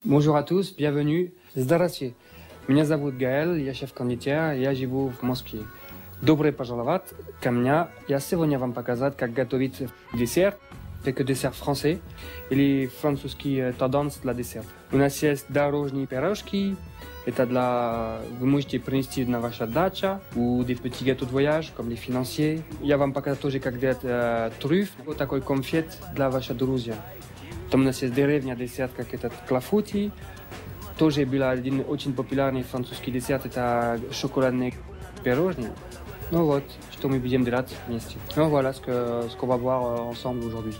Bonjour à tous, bienvenue. Здравствуйте. Меня зовут Гаэль, я шеф-кондитер, я живу в Москве. Добро пожаловать ко мне. Я сегодня вам показать, как готовить десерт, это десерт français или французский тенденс для десерта. У нас есть дорожные пирожки. Это вы можете принести на вашу дачу ou des petits gâteaux de voyage, comme les financiers. Я вам покажу тоже, как делать трюф, вот такой конфет для ваших друзей. Потом у нас есть деревня десерт, как этот клафути. Тоже был один очень популярный французский десерт, это шоколадные пирожные. Ну вот, что мы будем делать вместе. Ну voilà ce qu'on va voir ensemble aujourd'hui.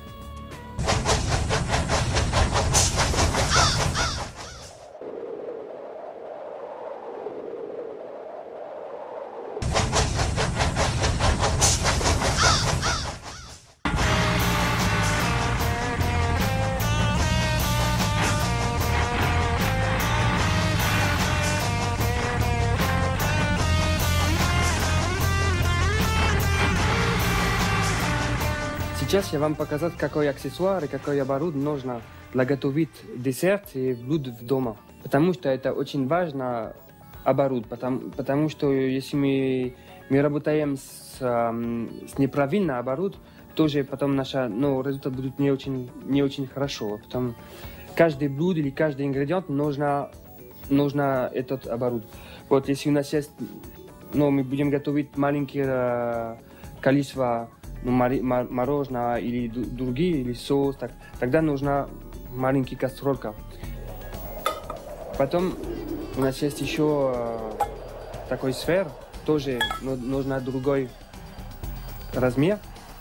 Сейчас я вам показать, какой аксессуар и какой оборудование нужно для готовить десерт и блюд в дома. Потому что это очень важно оборудование. Потому что если мы работаем с неправильным оборудованием, тоже потом результат будет не очень хорошо. Потом каждый блюдо или каждый ингредиент нужно этот оборудование. Вот если у нас есть, мы будем готовить маленькое количество мороженое или другие, или соус, тогда нужна маленькая кастрюлька. Потом у нас есть еще такой сфер, тоже нужно другой размер.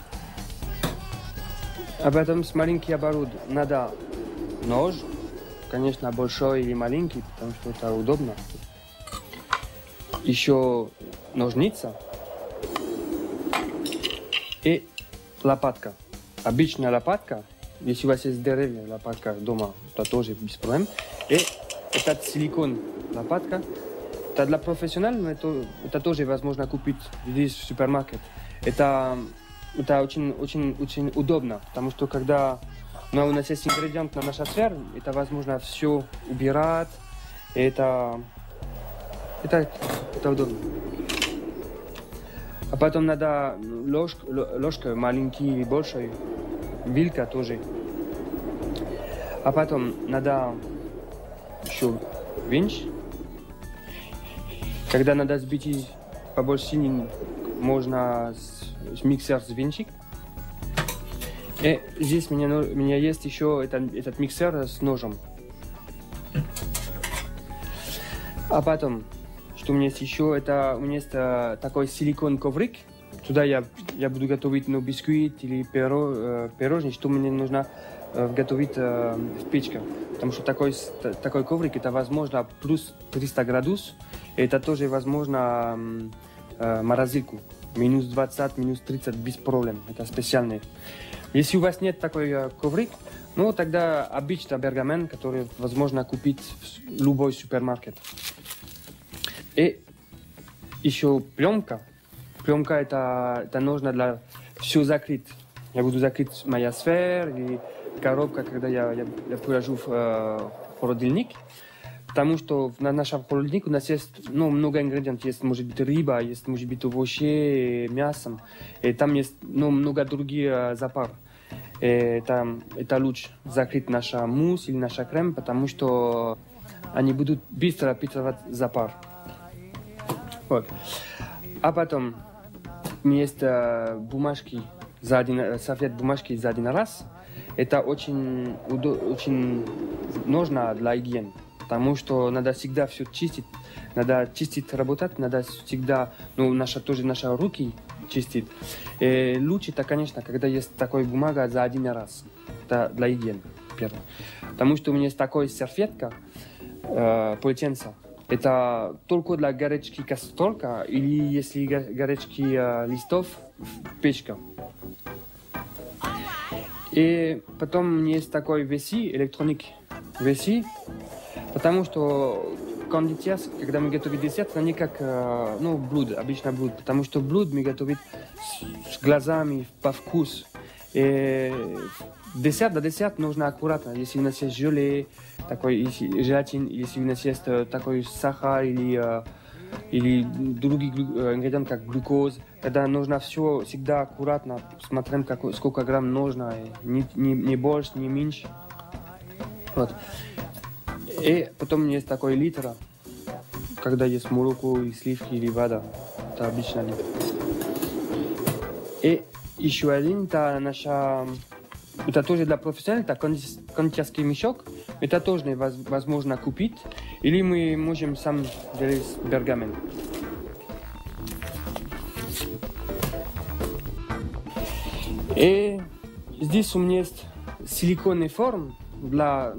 А потом с маленьким оборудованием надо нож, конечно, большой или маленький, потому что это удобно. Еще ножница. И лопатка. Обычная лопатка, если у вас есть деревянная лопатка дома, то тоже без проблем. И этот силикон лопатка, это для профессионалов, это тоже возможно купить здесь в супермаркете. Это очень удобно, потому что когда у нас есть ингредиент на наша сфера, это возможно все убирать, и это удобно. А потом надо ложка маленькая или большая, вилка тоже. А потом надо еще винч. Когда надо сбить побольше сильнее, можно миксер с винчик. И здесь у меня есть еще этот миксер с ножом. А потом... Что у меня есть еще, у меня есть такой силикон коврик. Туда я буду готовить бисквит или пирожные, что мне нужно готовить в печке. Потому что такой коврик, это возможно плюс 300 градусов. И это тоже возможно морозилку. Минус 20, минус 30 без проблем. Это специальный. Если у вас нет такой коврик, тогда обычный пергамент, который возможно купить в любой супермаркет. И еще пленка. Пленка это нужно для все закрыть. Я буду закрыть моя сфера или коробка, когда я положу в холодильник. Потому что на нашем холодильнике у нас есть много ингредиентов. Есть, может быть, рыба, есть, может быть, овощи, мясо. И там есть много других запар. Это лучше закрыть наш мусс или наш крем, потому что они будут быстро впитывать запар. Вот. А потом у меня есть салфет бумажки за один раз. Это очень нужно для гигиены, потому что надо всегда все чистить, надо чистить, работать, надо всегда, наши руки чистить. И лучше это, конечно, когда есть такая бумага за один раз. Это для гигиены, первое. Потому что у меня есть такая салфетка, полотенце. Это только для горячки кастрюлька или если горячки листов в печке. И потом у меня есть такой веси, электроник веси, потому что кондитер, когда мы готовим десерт, это не как блюдо, обычно блюдо, потому что блюдо мы готовим с глазами по вкусу. И десерт нужно аккуратно. Если у нас есть желе, такой желатин, если у нас есть такой сахар или другие ингредиенты, как глюкоз, тогда нужно все всегда аккуратно, смотрим, сколько грамм нужно, не больше, не меньше. Вот. И потом есть такой литр, когда есть молоко, и сливки или вода. Это обычно литр. И еще один, это тоже для профессионалов, это кондитерский мешок. Это тоже возможно купить. Или мы можем сам делать пергамент. И здесь у меня есть силиконный форм для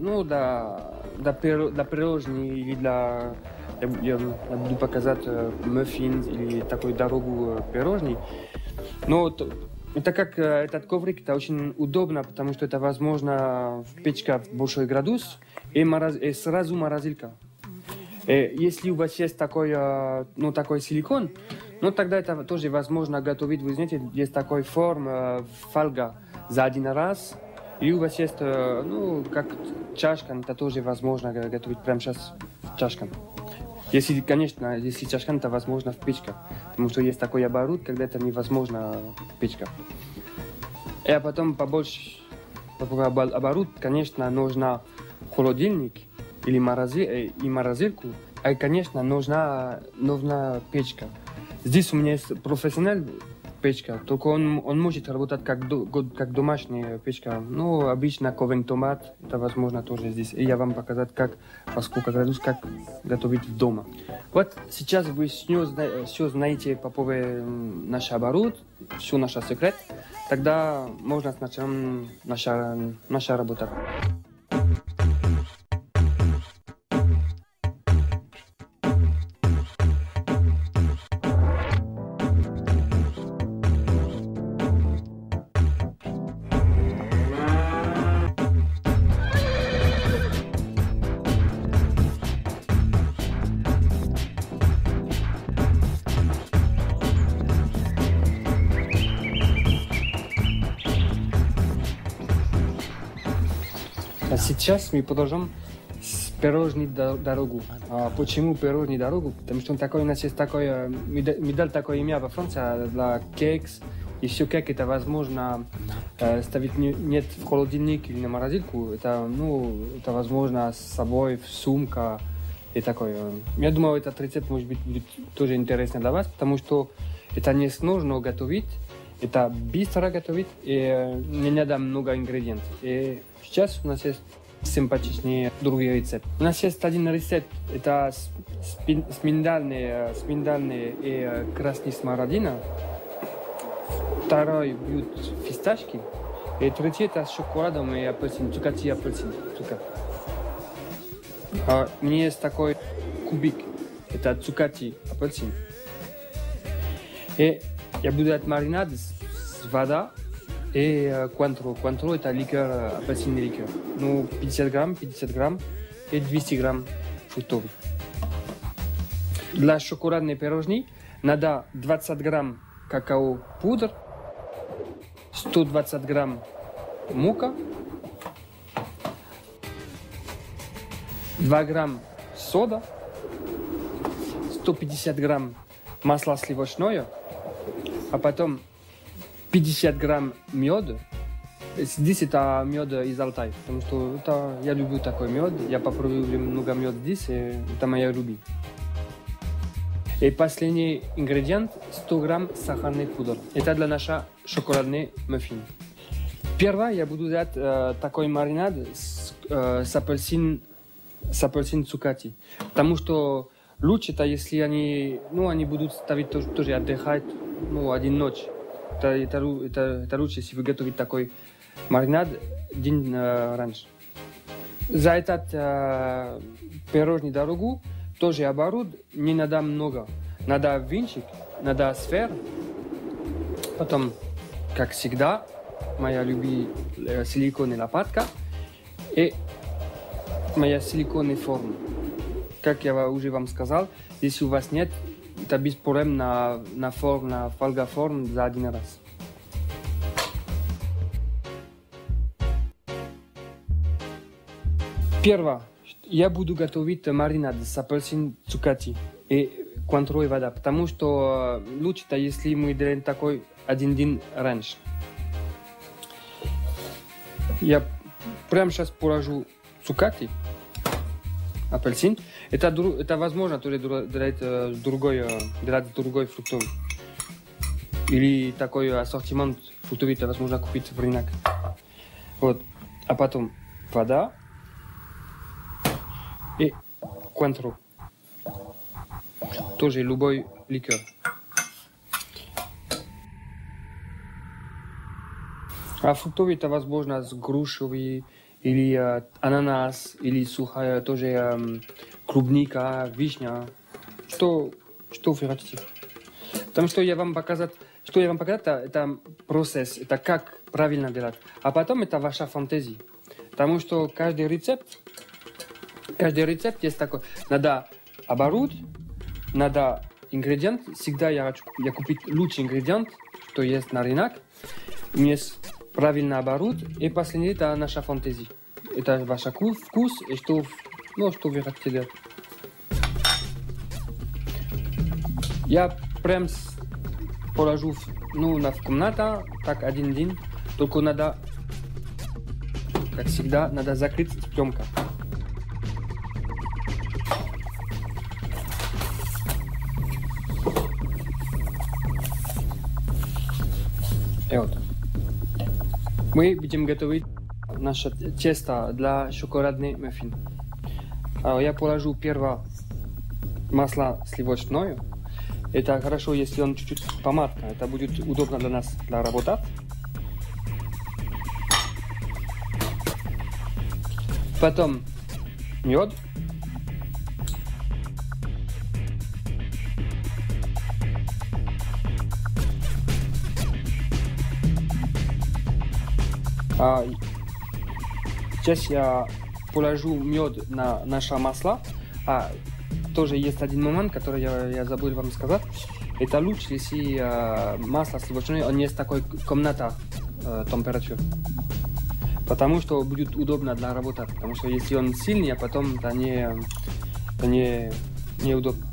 пирожных или для... Я буду показать муффин или такую дорогу пирожный. Но это как этот коврик, это очень удобно, потому что это возможно в печке в большой градус и сразу морозилка. И если у вас есть такой силикон, тогда это тоже возможно готовить. Вы знаете, есть такой форм фольга за один раз. И у вас есть, как чашка, это тоже возможно готовить прямо сейчас чашка. Если чашка, это возможно в печке. Потому что есть такой оборот, когда это невозможно в печке. И потом побольше оборот, конечно, нужно холодильник или морозилку. И, конечно, нужна печка. Здесь у меня есть профессиональная печка, только он может работать как домашняя печка. Обычно ковен томат, это возможно тоже здесь. И я вам показать, по сколько градус, как готовить дома. Вот сейчас вы все знаете по поводу нашего оборота, все наш секрет. Тогда можно сначала наша работа. А сейчас мы продолжим с пирожной дорогу. Почему пирожной дорогу? Потому что у нас есть такое, мы дали такое имя во Франции для кекс. И все кек это возможно ставить нет в холодильник или на морозилку. Это возможно с собой в сумку и такое. Я думаю, этот рецепт может быть будет тоже интересный для вас, потому что это не сложно готовить, это быстро готовить и не надо много ингредиентов. И сейчас у нас есть симпатичные другие рецепты. У нас есть один рецепт, это с миндальной и красной смородиной. Второй блюд фисташки. И третий это с шоколадом и апельсин, цукати и апельсин. У меня есть такой кубик, это цукати апельсин. И я буду делать маринад с водой и куантро. Куантро это ликер, апельсинный ликер. 50 грамм и 200 грамм фруктов. Для шоколадной пирожни надо 20 грамм какао-пудр, 120 грамм мука, 2 грамм сода, 150 грамм масла сливочное, а потом 50 грамм меда. Здесь это мед из Алтая, потому что я люблю такой мед. Я попробую много меда здесь, и это моя любовь. И последний ингредиент 100 грамм сахарной пудры. Это для нашего шоколадного муффина. Первое я буду делать такой маринад с апельсин цукати. Потому что лучше это если они будут ставить тоже отдыхать один ночь. Это лучше, если вы готовите такой маринад день раньше. За этот пирожный дорогу тоже оборот не надо много. Надо венчик, надо сферу. Потом, как всегда, моя любимая силиконовая лопатка и моя силиконовая форма. Как я уже вам сказал, если у вас нет, это без проблем на фольга форм за один раз. Первое. Я буду готовить маринад с апельсин, цукати и куантру и вода, потому что лучше-то, если мы делаем такой один день раньше. Я прямо сейчас положу цукати, апельсин. Это возможно тоже делать с другой фруктовой. Или такой ассортимент фруктовый это возможно купить в рынок. Вот. А потом вода и куантру. Тоже любой ликер. А фруктовый это возможно с грушевый, или ананас, или сухая, тоже клубника, вишня. Что вы хотите? Потому что я вам показать, это процесс, это как правильно делать. А потом это ваша фантазия. Потому что каждый рецепт есть такой. Надо оборот, надо ингредиент. Всегда я купить лучший ингредиент, что есть на рынок. У меня есть правильный оборот. И последнее это наша фантазия. Это ваш вкус и что вы хотите делать. Я прям положу в комнату, так один день. Только надо, как всегда, надо закрыть пленкой. И вот. Мы будем готовить наше тесто для шоколадной маффин. Я положу первое масло сливочное. Это хорошо, если он чуть-чуть помадка. Это будет удобно для нас для работать. Потом мед. Сейчас я положу мед на наше масло. Тоже есть один момент, который я забыл вам сказать. Это лучше, если масло сливочное, он есть такой комната температуры. Потому что будет удобно для работы. Потому что если он сильный, а потом это неудобно.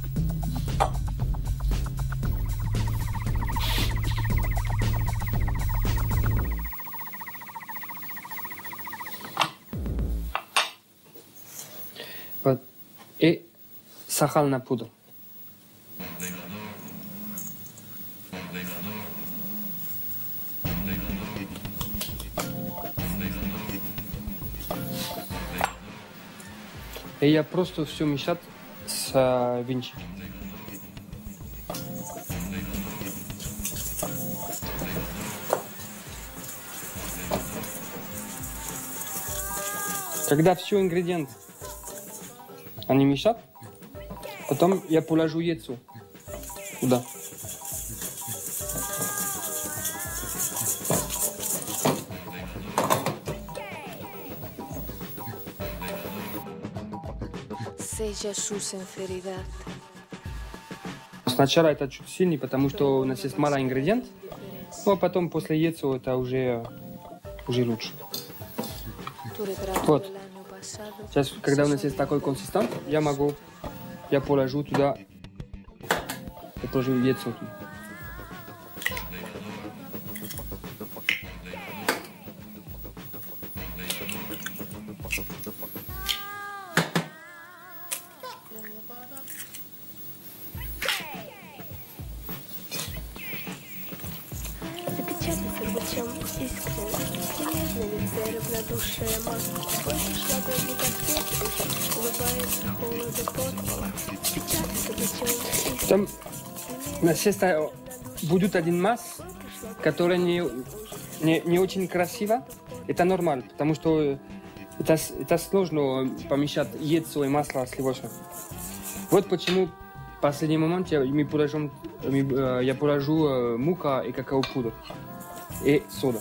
Вот. И сахарная пудра. И я просто все мешать с венчиком. Когда все ингредиенты они мешат, потом я положу яйцо туда. Сначала это чуть сильнее, потому что у нас есть мало ингредиентов, но потом после яйца это уже лучше. Вот. Сейчас, когда у нас есть такой консистент, я положу туда, я положу яйцо туда. Запечатайся лучом искренне, и нежно лице равнодушие маска. Хочешь ладони как ветры, улыбается холоду подпола. Запечатайся лучом искренне. Там у нас есть будет один масс, который не очень красиво. Это нормально, потому что это сложно помещать яйцо и масло сливочное. Вот почему в последний момент я положу мука и какао-пудр и сода.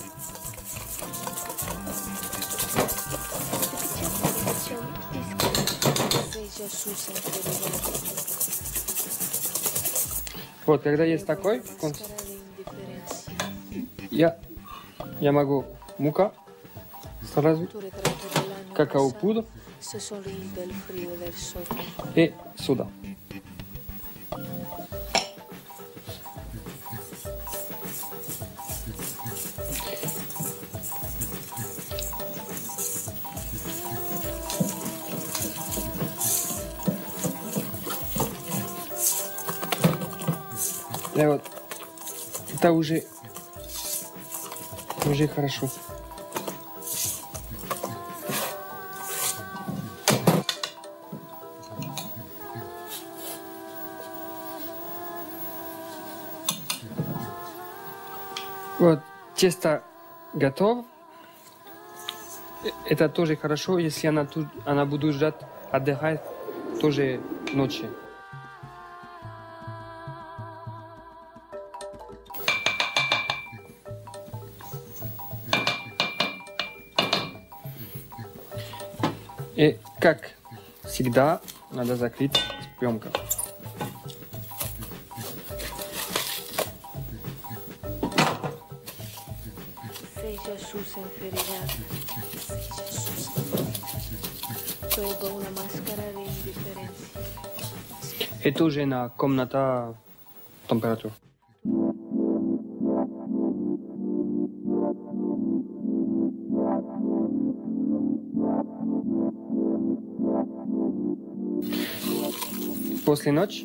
Вот, когда есть такой, я могу мука сразу какао-пудра и сода. И вот это уже хорошо. Вот, тесто готово. Это тоже хорошо, если она будет ждать, отдыхать тоже ночью. И как всегда надо закрыть пленкой. Seja sus enfermedad. Luego una máscara de indiferencia. И тоже на комната температура. После ночи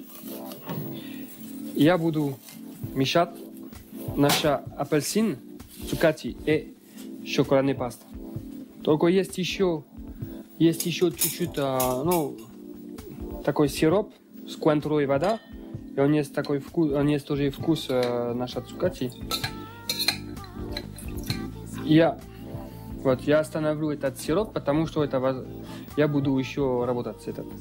я буду мешать наш апельсин, цукати и шоколадный паста. Только есть еще чуть-чуть, такой сироп с куантрой и вода. И он есть такой вкус, он есть тоже вкус наша цукати. Я остановлю этот сироп, потому что я буду еще работать с этим.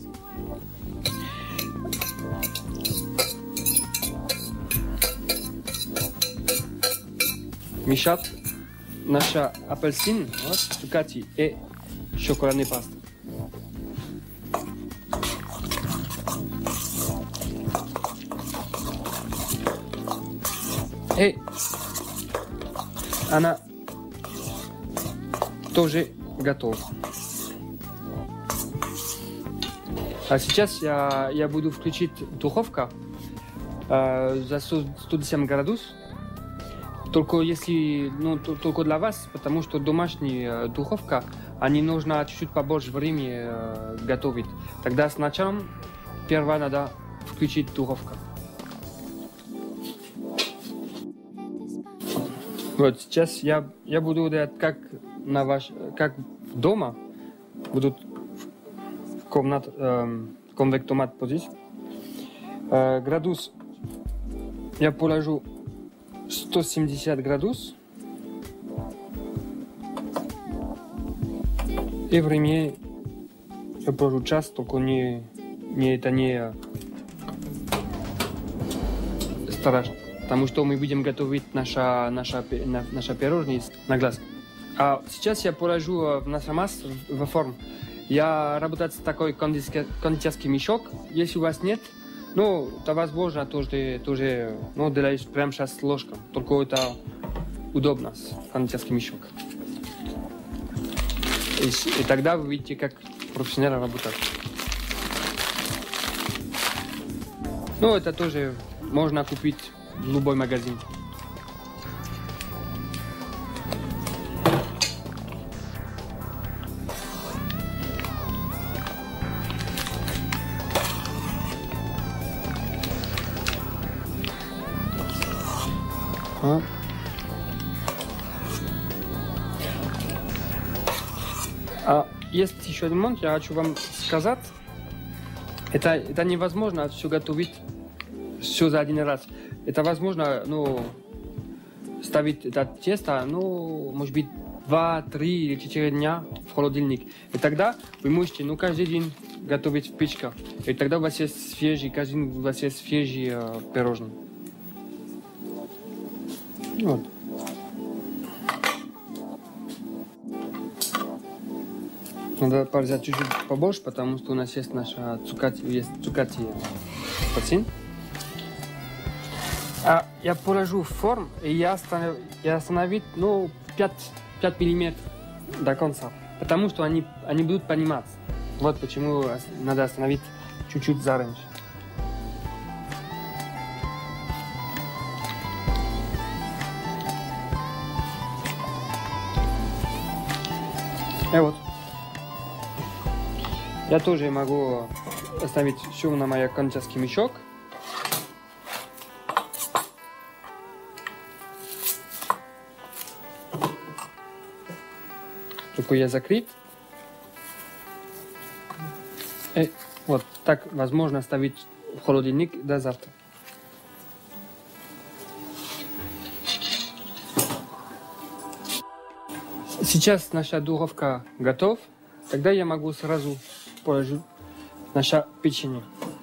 Мешать наш апельсин, цукати и шоколадный паста. И она тоже готова. А сейчас я буду включить духовку за 110 градусов. Только если, только для вас, потому что домашняя духовка, они нужно чуть-чуть побольше времени готовить. Тогда сначала первое надо включить духовку. Вот сейчас я буду делать как дома, будут в конвектомат позиции. Градус я положу 170 градусов. И время я положу час, только не страшно. Потому что мы будем готовить наша пирожные на глаз. А сейчас я положу в нашу массу в форму. Я работаю с такой кондитерский мешок. Если у вас нет, то возможно тоже делаешь прямо сейчас ложкой. Только это удобно, кондитерский мешок. И тогда вы видите, как профессионально работать. Это тоже можно купить в любой магазин. Есть еще один момент, я хочу вам сказать. Это невозможно все готовить все за один раз. Это возможно, ставить это тесто, может быть, 2, 3 или 4 дня в холодильник. И тогда вы можете, каждый день готовить в печке. И тогда у вас есть свежий, каждый день у вас есть свежие пирожные. Вот. Надо порезать чуть-чуть побольше, потому что у нас есть наша цукати апельсин. А я положу в форму и я остановить 5 мм до конца. потому что они будут понимать. Вот почему надо остановить чуть-чуть зараньше. И вот. Я тоже могу оставить все на мой кондитерский мешок. Только я закрыт. И вот так возможно оставить в холодильник до завтра. Сейчас наша духовка готова. Тогда я могу сразу положить наше печенье.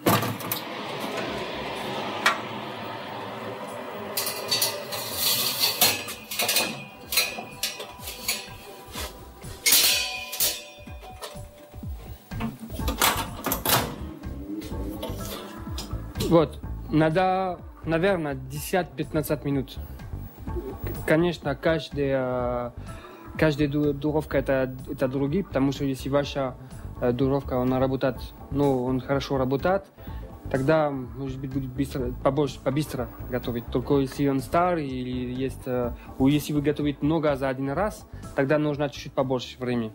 Вот, надо, наверное, 10-15 минут. Конечно, каждая духовка это другие, потому что если ваша духовка, она работает, ну, он хорошо работает, тогда, может быть, будет побыстро готовить. Только если он старый или есть, если вы готовите много за один раз, тогда нужно чуть-чуть побольше времени.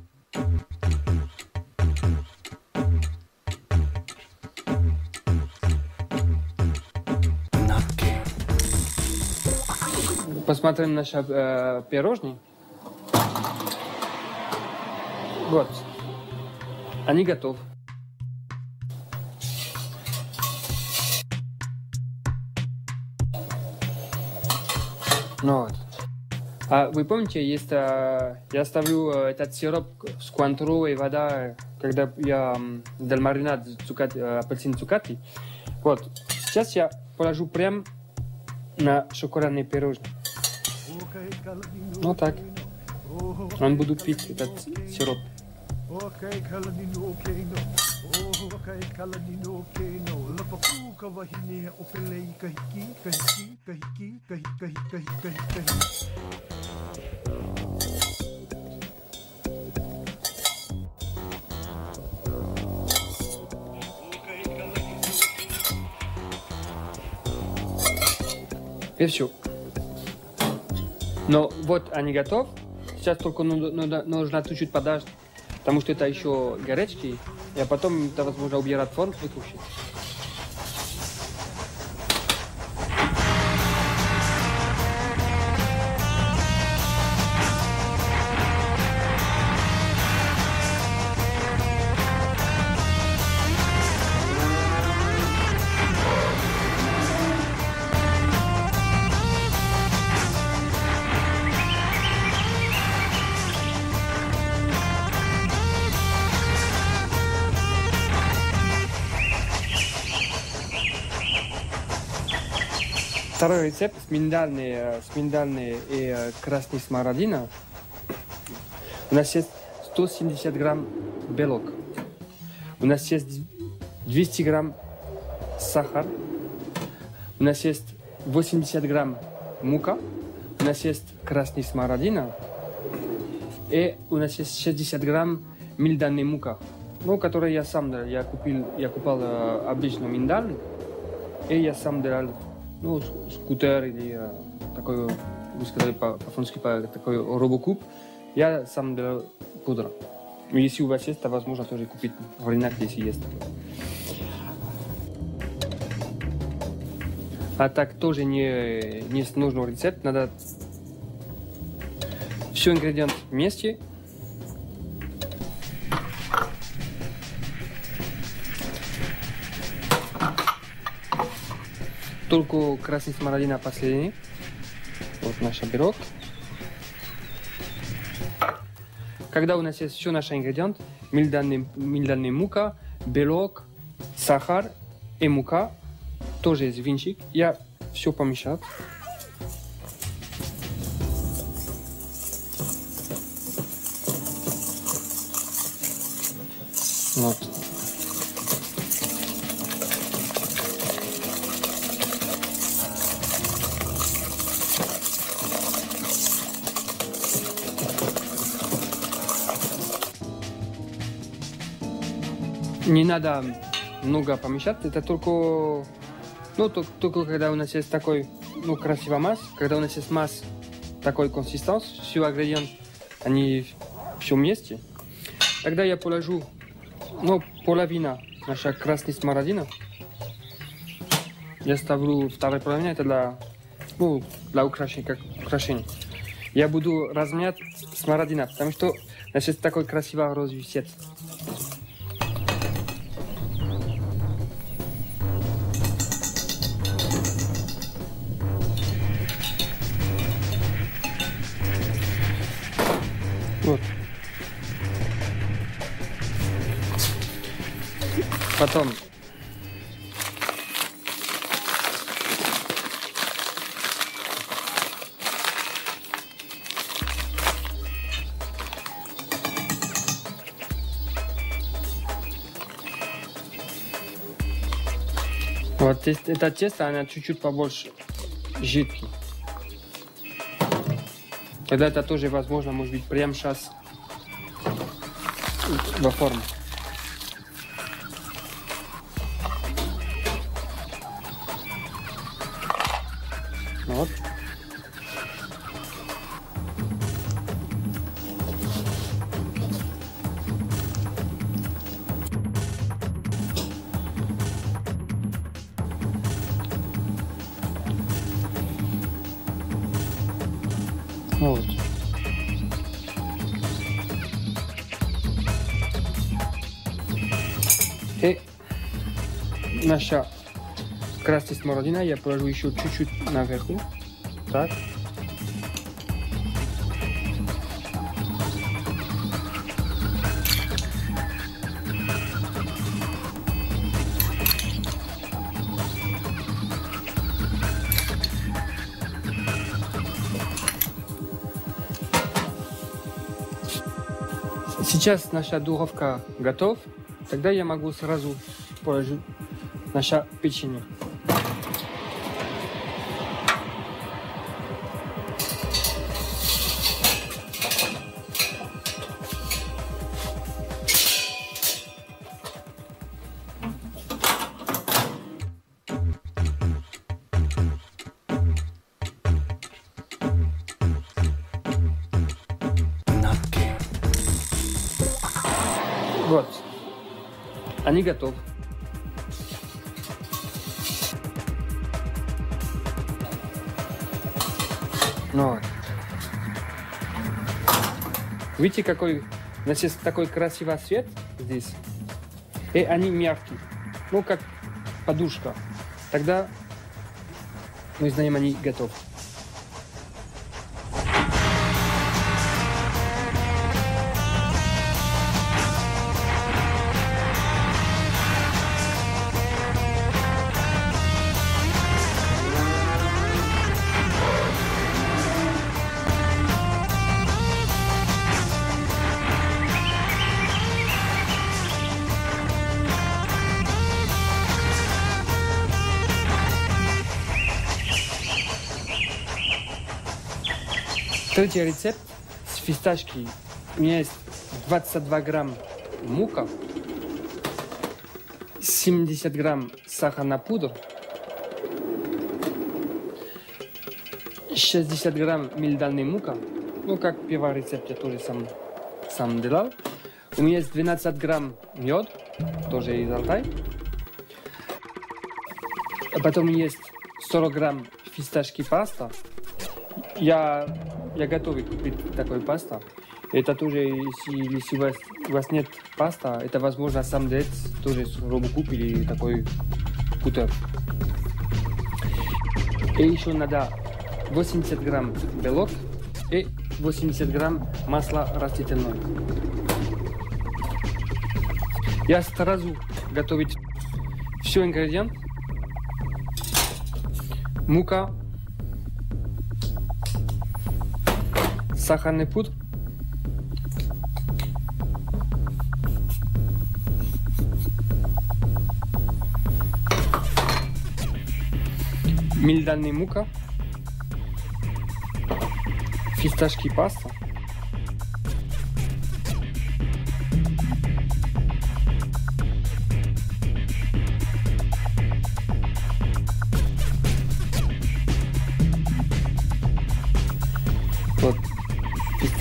Посмотрим наши пирожные. Вот. Они готовы. Ну вот. А вы помните, есть, я ставлю этот сироп с куантру и вода, когда я дал маринад апельсин цукати. Вот. Сейчас я положу прям на шоколадные пирожные. Вот так. Он будет пить этот сироп. И все. Но вот они готовы. Сейчас только нужно чуть-чуть подождать, потому что это еще горячий, и потом это возможно убирать фон, выключить. Второй рецепт с миндальной и красной смородина. У нас есть 170 грамм белок. У нас есть 200 грамм сахар. У нас есть 80 грамм мука. У нас есть красная смородина. И у нас есть 60 грамм миндальной мука. Ну, которую я сам делал. Я купил обычно миндаль. И я сам делал. Ну, скутер или такой, вы сказали по-французски, такой робокуб. Я сам делал пудра. Но если у вас есть, то возможно тоже купить в рынок, если есть. А так тоже не нужный рецепт. Надо все ингредиенты вместе. Только красная смородина последний. Вот наш белок. Когда у нас есть все наши ингредиенты, миндальная мука, белок, сахар и мука, тоже есть венчик, я все помешал. Вот. Не надо много помешать, это только, ну, только когда у нас есть такой, ну, красивый масс, когда у нас есть масс такой консистенции, все ингредиенты, они все вместе, тогда я положу, ну, половина наша красной смородины. Я ставлю вторая половина, это для, ну, для украшения, как украшение. Я буду размять смородина, потому что у нас есть такой красивый розовый цвет. Вот. Потом вот это тесто, она чуть-чуть побольше жидкий. Тогда это тоже возможно, может быть, прямо сейчас во форме. Вот. Вот. И наша красная смородина я положу еще чуть-чуть наверху. Так. Сейчас наша духовка готова. Тогда я могу сразу положить наше печенье. Вот. Они готовы. Ну, видите, какой у нас есть такой красивый цвет здесь. И они мягкие. Ну, как подушка. Тогда мы знаем, они готовы. Третий рецепт с фисташки. У меня есть 22 грамм мука, 70 грамм сахарная пудра, 60 грамм миндальной мука. Ну, как первый рецепт я тоже сам делал. У меня есть 12 грамм мед, тоже из Алтая. А потом есть 40 грамм фисташки паста. Я готовый купить такой паста. Это тоже, если у вас нет паста, это возможно сам делать тоже с робокуп или такой кутер. И еще надо 80 грамм белок и 80 грамм масла растительного. Я сразу готовить все ингредиенты. Мука, сахарный пудр, миндальная мука, фисташки паста,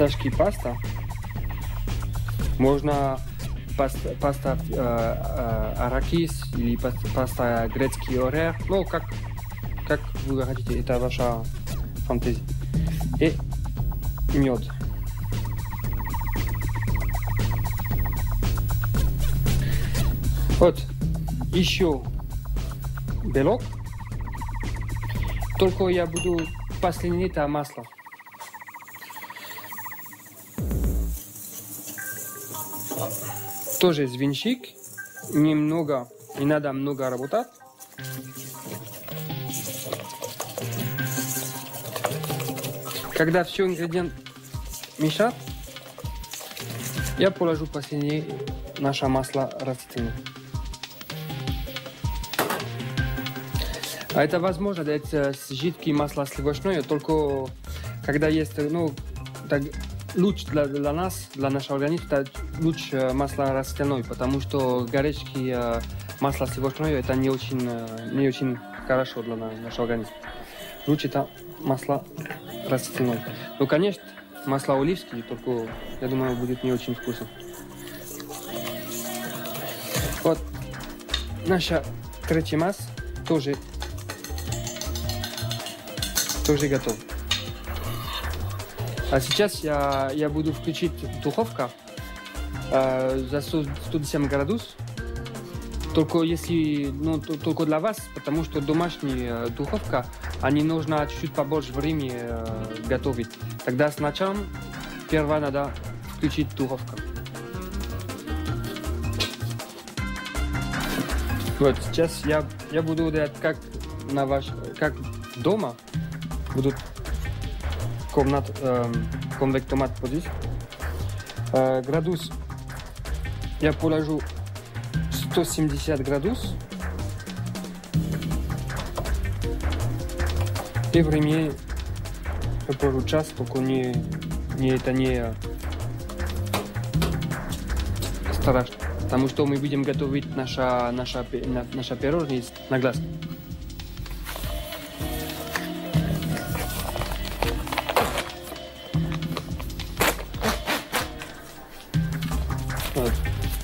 фисташки паста. Можно паста арахис или паста грецкий орех. Ну, как вы хотите, это ваша фантазия. И мед. Вот, еще белок. Только я буду последний это масло. Тоже звенчик. Немного, не надо много работать. Когда все ингредиенты мешают, я положу последнее наше масло растительное. А это возможно дать жидкое масло сливочное, только когда есть, ну, так, лучше для нас, для нашего организма, лучше масло растительное, потому что горячее масло сливочное это не очень хорошо для нашего организма. Лучше это масло растительное. Ну, конечно, масло оливковое, только, я думаю, будет не очень вкусно. Вот, наша третья масса тоже готов. А сейчас я буду включить духовку за 110 градусов. Только если, ну, только для вас, потому что домашняя духовка, они нужно чуть-чуть побольше времени готовить. Тогда сначала первое надо включить духовку. Вот сейчас я буду делать как дома. Будут конвектомат вот здесь. Градус я положу 170 градусов. И время я положу час, только не страшно. Потому что мы будем готовить наша пирожное на глаз. Вот.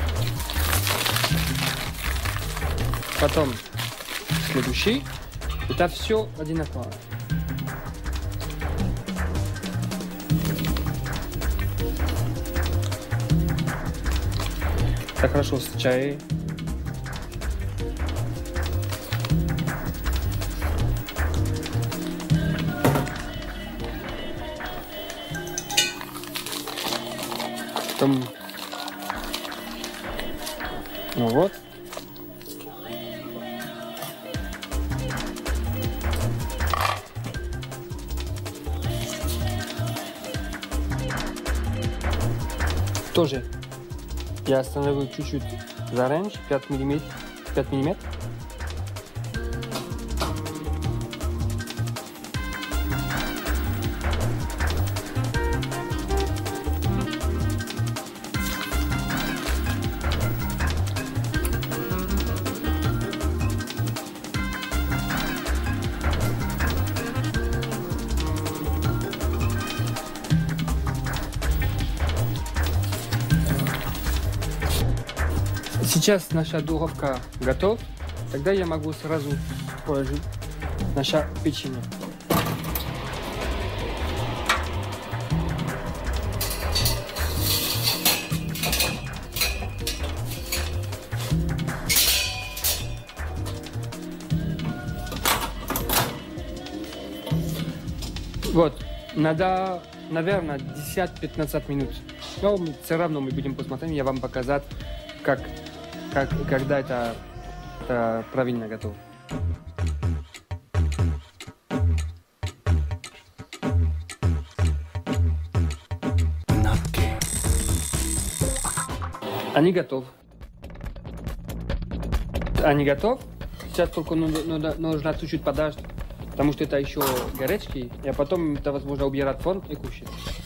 Потом следующий. Это все одинаково. Так хорошо с чаем. Потом, ну вот. Тоже я остановил чуть-чуть за рейндж 5 мм. Сейчас наша духовка готова. Тогда я могу сразу положить наше печенье. Вот, надо, наверное, 10-15 минут. Но все равно мы будем посмотреть, я вам показать, когда это правильно готово. Они готовы. Сейчас только нужно чуть-чуть подождать, потому что это еще горячий, и потом это возможно убирать в форму и кушать.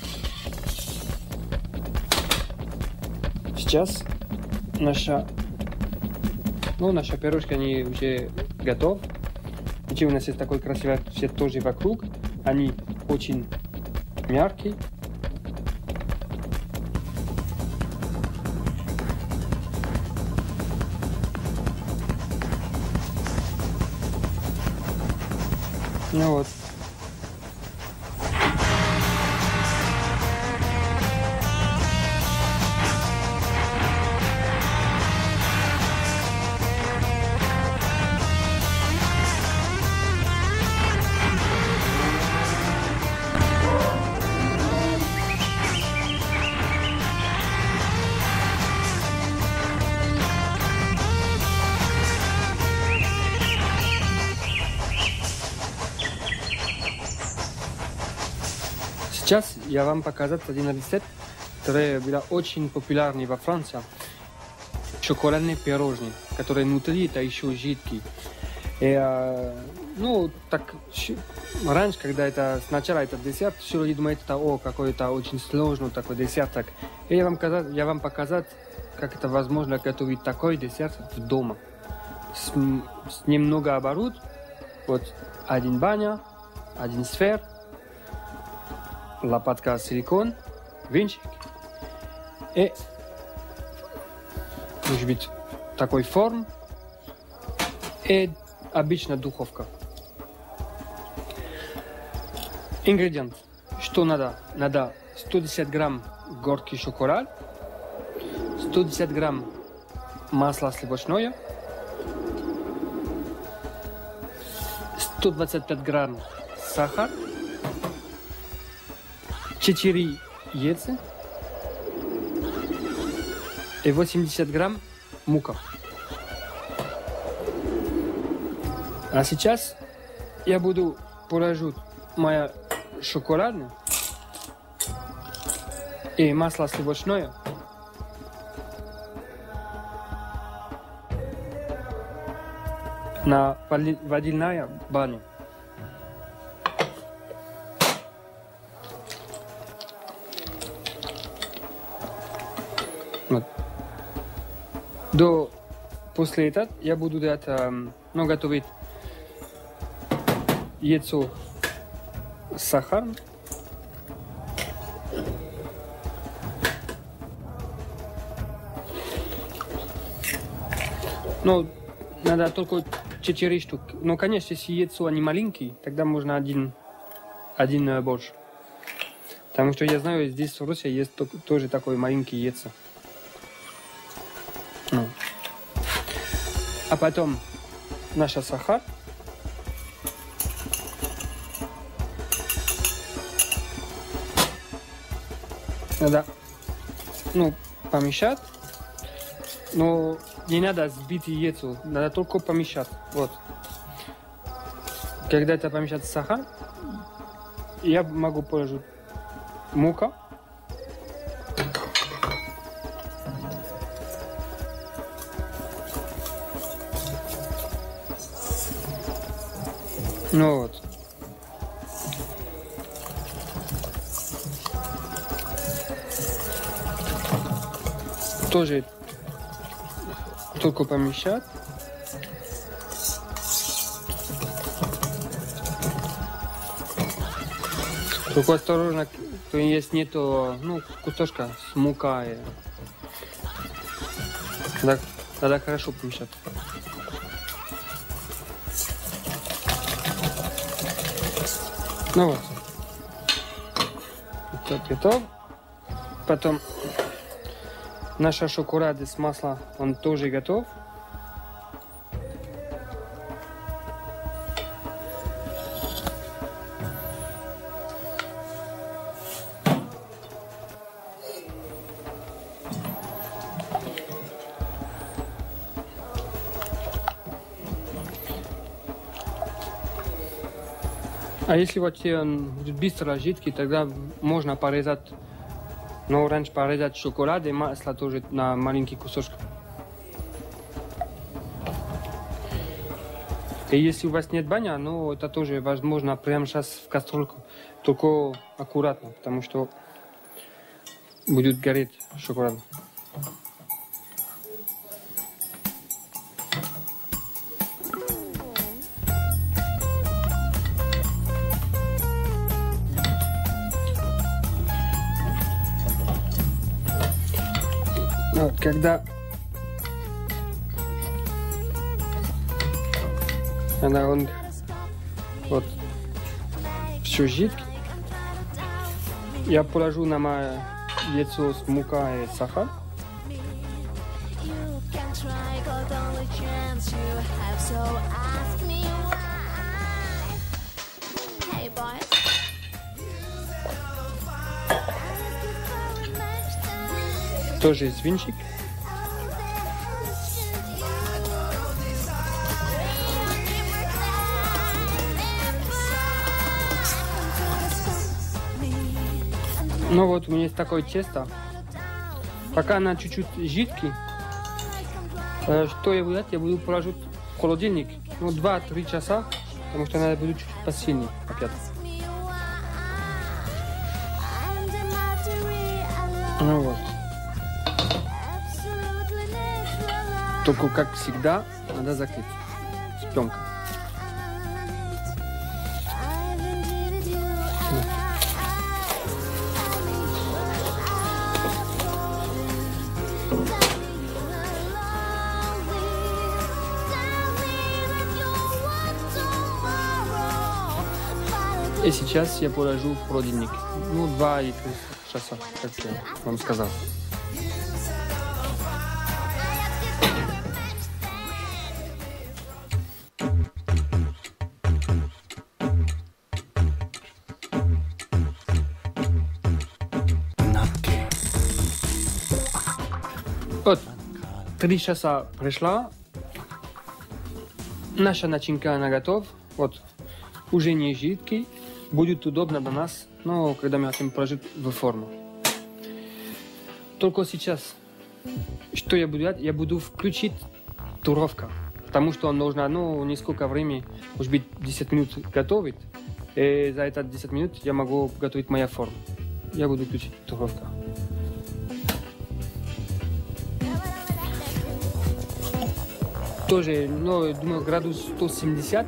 Сейчас наша пирожки, они уже готовы. Видите, у нас есть такой красивый цвет тоже вокруг. Они очень мягкие. Ну вот. Сейчас я вам показать один рецепт, который был очень популярный во Франции. Шоколадные пирожные, которые внутри это еще жидкий. И, ну, так, раньше, когда это сначала этот десерт, все люди думают, это какой-то очень сложный такой десерт. Так. И я вам показать, как это возможно готовить такой десерт в дома. С немного оборот, вот один баня, один сфер, лопатка силикон, венчик и, может быть, такой форм и обычная духовка. Ингредиент. Что надо? Надо 110 грамм горький шоколад, 110 грамм масла сливочное, 125 грамм сахар, 4 яйца и 80 грамм мука. А сейчас я буду положить моя шоколадная и масло сливочное на водяную баню. Вот. После этого я буду готовить яйцо с сахаром. Но надо только 4 штук. Но, конечно, если яйцо они маленькие, тогда можно один больше. Потому что я знаю, здесь в России есть тоже такое маленькие яйца. Ну. А потом наш сахар. Надо, помешать. Но не надо сбить яйцо, надо только помешать. Вот. Когда это помешать сахар, я могу положить мука. Ну вот. Тоже только помешать. Только осторожно, то есть нету, кусочка с мукой. Надо хорошо помешать. Ну вот. Готов. Потом наш шоколад с маслом, он тоже готов. А если вот он быстро жидкий, тогда можно порезать, раньше порезать шоколад и масло тоже на маленький кусочек. И если у вас нет баня, это тоже возможно прямо сейчас в кастрюльку, только аккуратно, потому что будет гореть шоколад. Вот, когда он вот еще жидкий. Я положу на мое яйцо с мукой и сахар. Тоже свинчик. Ну вот, у меня есть такое тесто. Пока она чуть-чуть жидкий, что я буду делать? Я буду положить в холодильник, 2-3 часа, потому что надо будет чуть-чуть посильнее опять. Ну вот. Только, как всегда, надо закрыть с пленкой. И сейчас я положу в холодильник. 2-3 часа, как я вам сказал. Вот, 3 часа прошла. Наша начинка она готова. Вот, уже не жидкий. Будет удобно для нас, но когда мы хотим положить в форму. Только сейчас, что я буду делать? Я буду включить туровка, потому что нужно несколько времени, может быть 10 минут готовить. И за это 10 минут я могу готовить моя форма. Я буду включить туровка. Тоже, думаю, градус 170.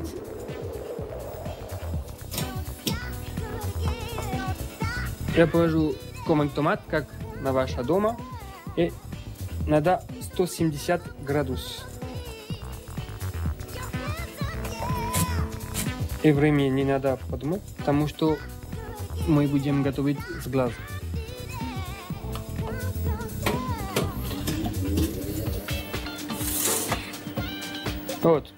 Я положу комок томат, как на вашем доме, и надо 170 градусов. И время не надо подумать, потому что мы будем готовить с глаза. Вот.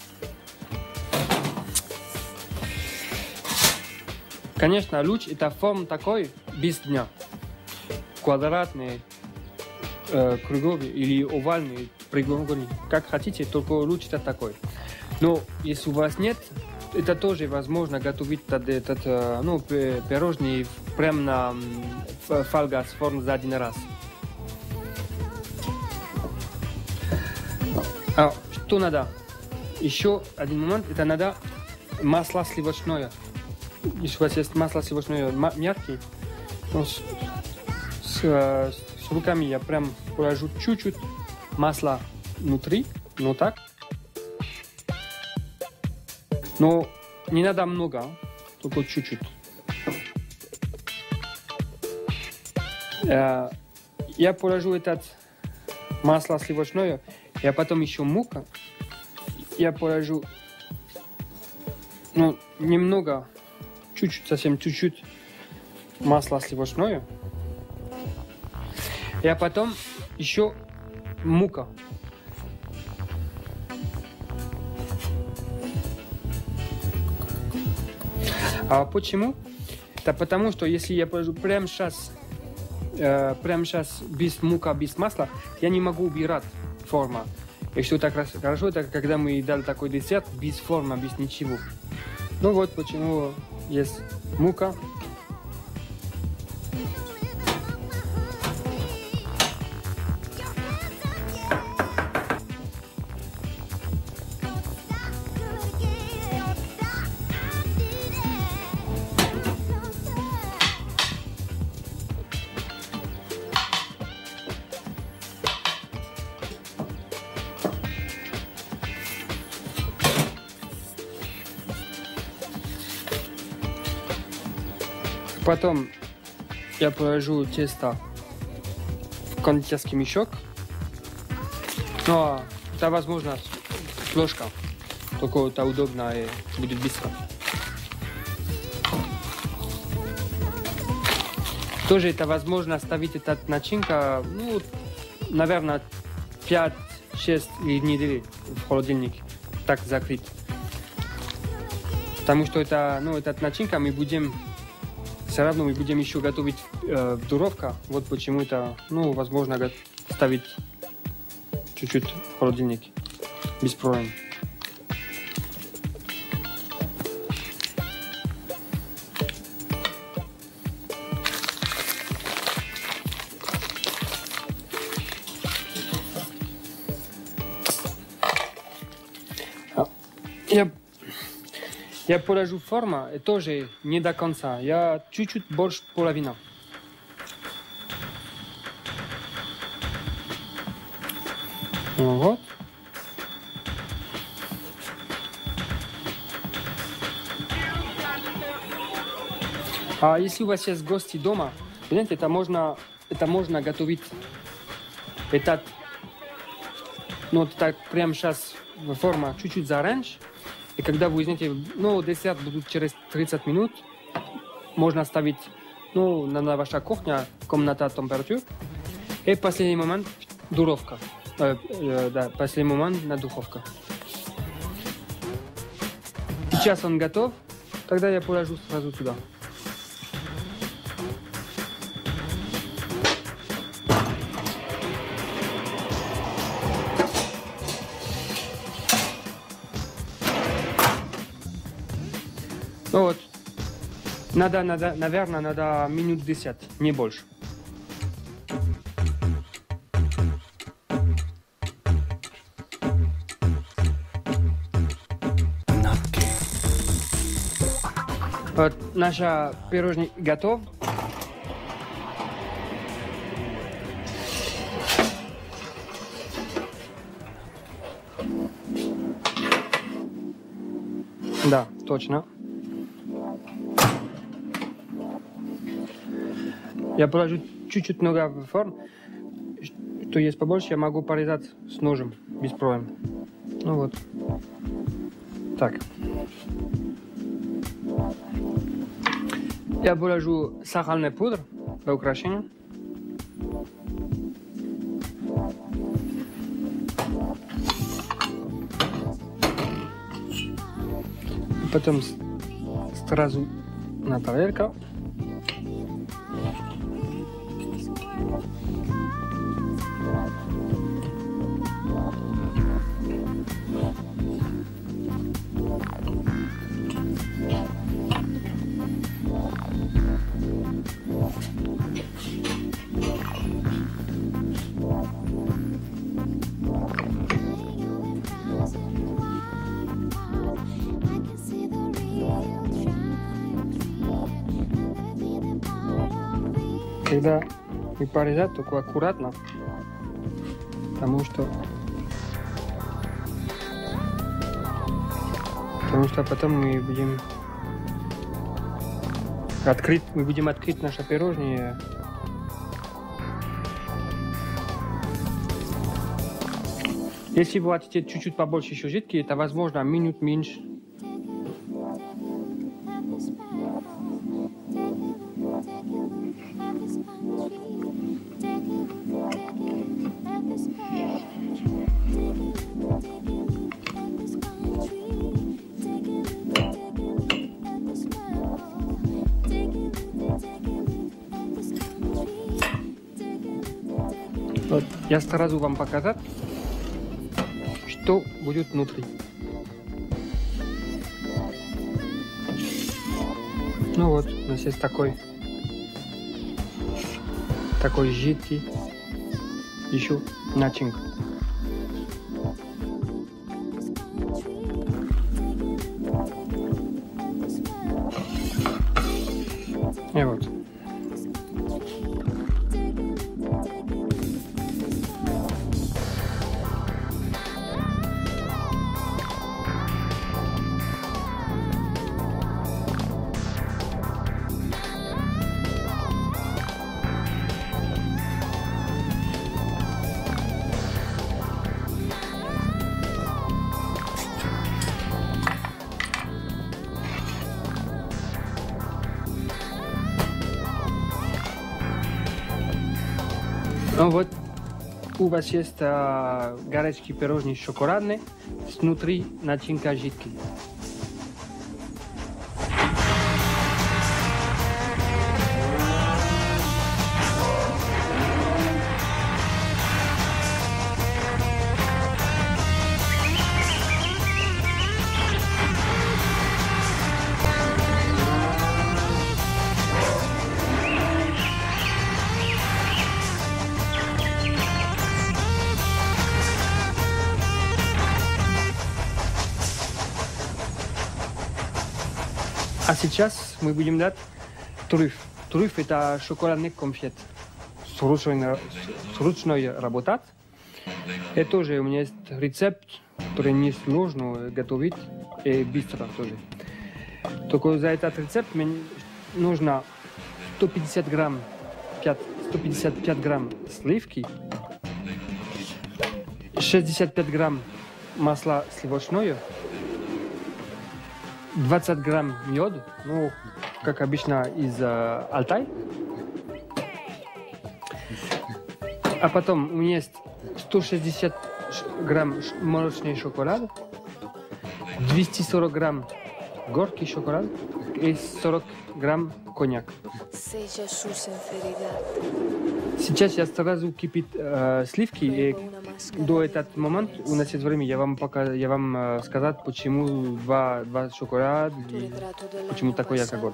Конечно, луч это форма такой, без дня. Квадратный, круговый или овальный, прямоугольный. Как хотите, только луч это такой. Но если у вас нет, это тоже возможно готовить этот пирожный прямо на фольга с формы за один раз. А что надо? Еще один момент, это надо масло сливочное. Если у вас есть масло сливочное мягкое, с руками я прям положу чуть-чуть масла внутри, так. Но не надо много, только чуть-чуть. Я положу этот масло сливочное, а потом еще мука. Я положу немного, чуть-чуть, совсем чуть-чуть масла сливочное. А потом еще мука. А почему? Это потому, что если я положу прямо сейчас без мука, без масла, я не могу убирать форму. И что так хорошо, это когда мы дали такой десерт без формы, без ничего. Вот почему есть мука. Потом я положу тесто в кондитерский мешок. Но это возможно с ложкой. Только это удобно и будет быстро. Тоже это возможно ставить этот начинка, ну, наверное, 5-6 недель в холодильник. Так закрыть. Потому что это, ну, этот начинка мы будем, все равно мы будем еще готовить в духовке. Вот почему это, ну, возможно, ставить чуть-чуть в холодильник. Без проблем. Я положу форму, и тоже не до конца. Я чуть-чуть больше половины. Вот. А если у вас есть гости дома, знаете, это можно готовить этот, ну, так прямо сейчас форма чуть-чуть зараньше. И когда вы знаете, ну, десерт будет через 30 минут, можно ставить, ну, на ваша кухня, комната температура. И в последний момент духовка. Да, последний момент на духовка. Сейчас он готов, тогда я положу сразу сюда. Ну вот, наверное, надо минут 10, не больше. Вот, наша пирожный готов. Да, точно. Я положу чуть-чуть много в форму, что есть побольше, я могу порезать с ножем, без проблем. Ну вот. Так. Я положу сахарный пудр для украшения. Потом сразу на тарелку. Когда мы порезать, только аккуратно, потому что потом мы будем открыть наше пирожное. Если вы хотите чуть-чуть побольше еще жидкий, это возможно минут меньше. Вот, я сразу вам показать, что будет внутри. Ну вот, у нас есть такой жидкий еще начинка. И вот. Ну вот, у вас есть горячие пирожные шоколадные, внутри начинка жидкий. А сейчас мы будем дать трюф. Трюф – это шоколадный конфет с ручной работать. И тоже у меня есть рецепт, который не сложно готовить и быстро тоже. Только за этот рецепт мне нужно 155 грамм сливки, 65 грамм масла сливочного, 20 грамм меда, ну, как обычно, из Алтай. А потом у меня есть 160 грамм молочный шоколад, 240 грамм горький шоколад и 40 грамм коньяк. Сейчас я сразу кипит сливки, и до этого момента у нас есть время, я вам сказать, почему два шоколада и почему такой алкоголь.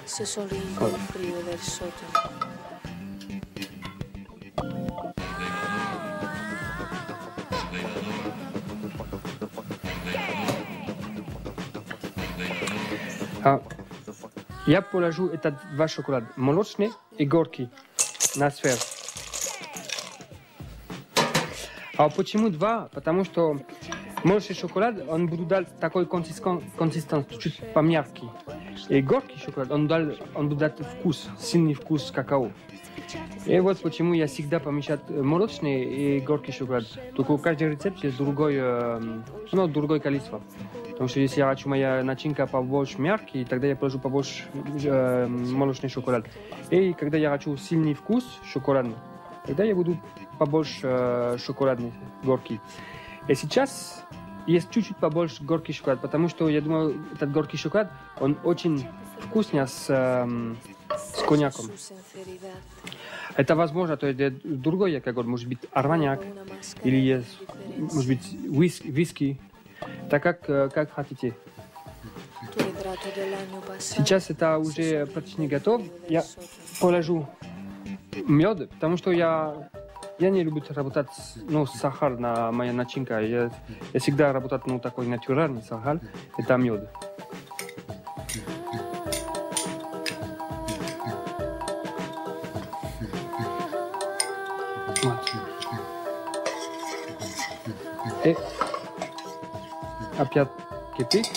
Я положу этот два шоколада, молочный и горький, на сферу. А почему два? Потому что молочный шоколад, он будет дать такой консистенцию, чуть помягкий. И горький шоколад, он будет дать вкус, сильный вкус какао. И вот почему я всегда помещаю молочный и горький шоколад. Только у каждого рецепта есть другое количество. Потому что если я хочу моя начинка побольше мягкий, тогда я положу побольше молочный шоколад. И когда я хочу сильный вкус шоколадный, тогда я буду побольше шоколадный, горький. И сейчас есть чуть-чуть побольше горький шоколад, потому что я думаю, этот горький шоколад, он очень вкусный с коньяком. Это возможно, то есть другой алкоголь, может быть арманьяк, или может быть виски. Так как хотите. Сейчас это уже практически готов. Я положу мед, потому что я не люблю работать с сахаром на моя начинка. Я всегда работаю такой натуральный сахар. Это мед. И опять кипит.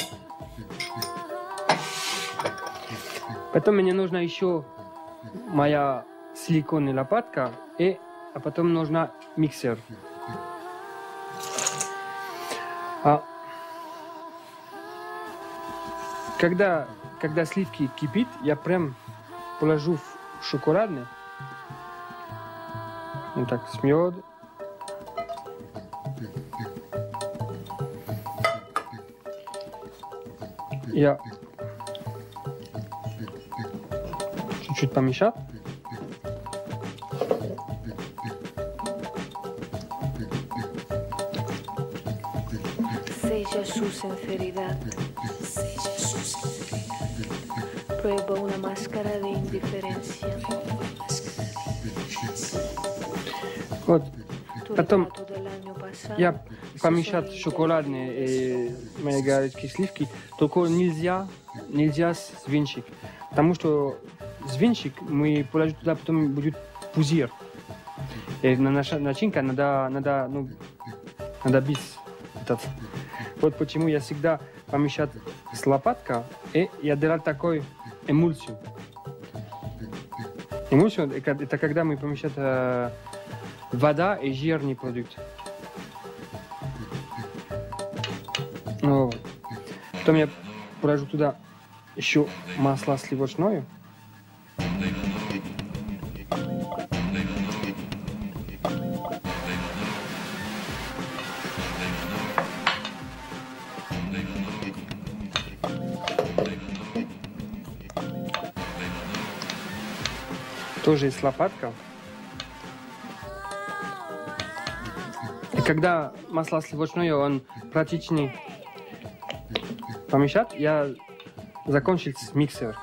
Потом мне нужна еще моя силиконовая лопатка, а потом нужна миксер. Когда сливки кипит, я прям положу в шоколадный. Вот так, с мед. Я чуть-чуть помешал. Sella su sinceridad. Prueba una máscara de indiferencia. Вот. Потом я помешал шоколадные и мои горячие сливки, только нельзя с венчик, потому что с венчик мы положим туда, потом будет пузырь. И наша начинка надо бить этот. Вот почему я всегда помешал с лопаткой, и я делал такой эмульсию. Эмульсию – это когда мы помещаем вода и жирный продукт. Потом я положу туда еще масло сливочное. тоже с лопаткой. И когда масло сливочное, он практичнее помешать, я закончил с миксером.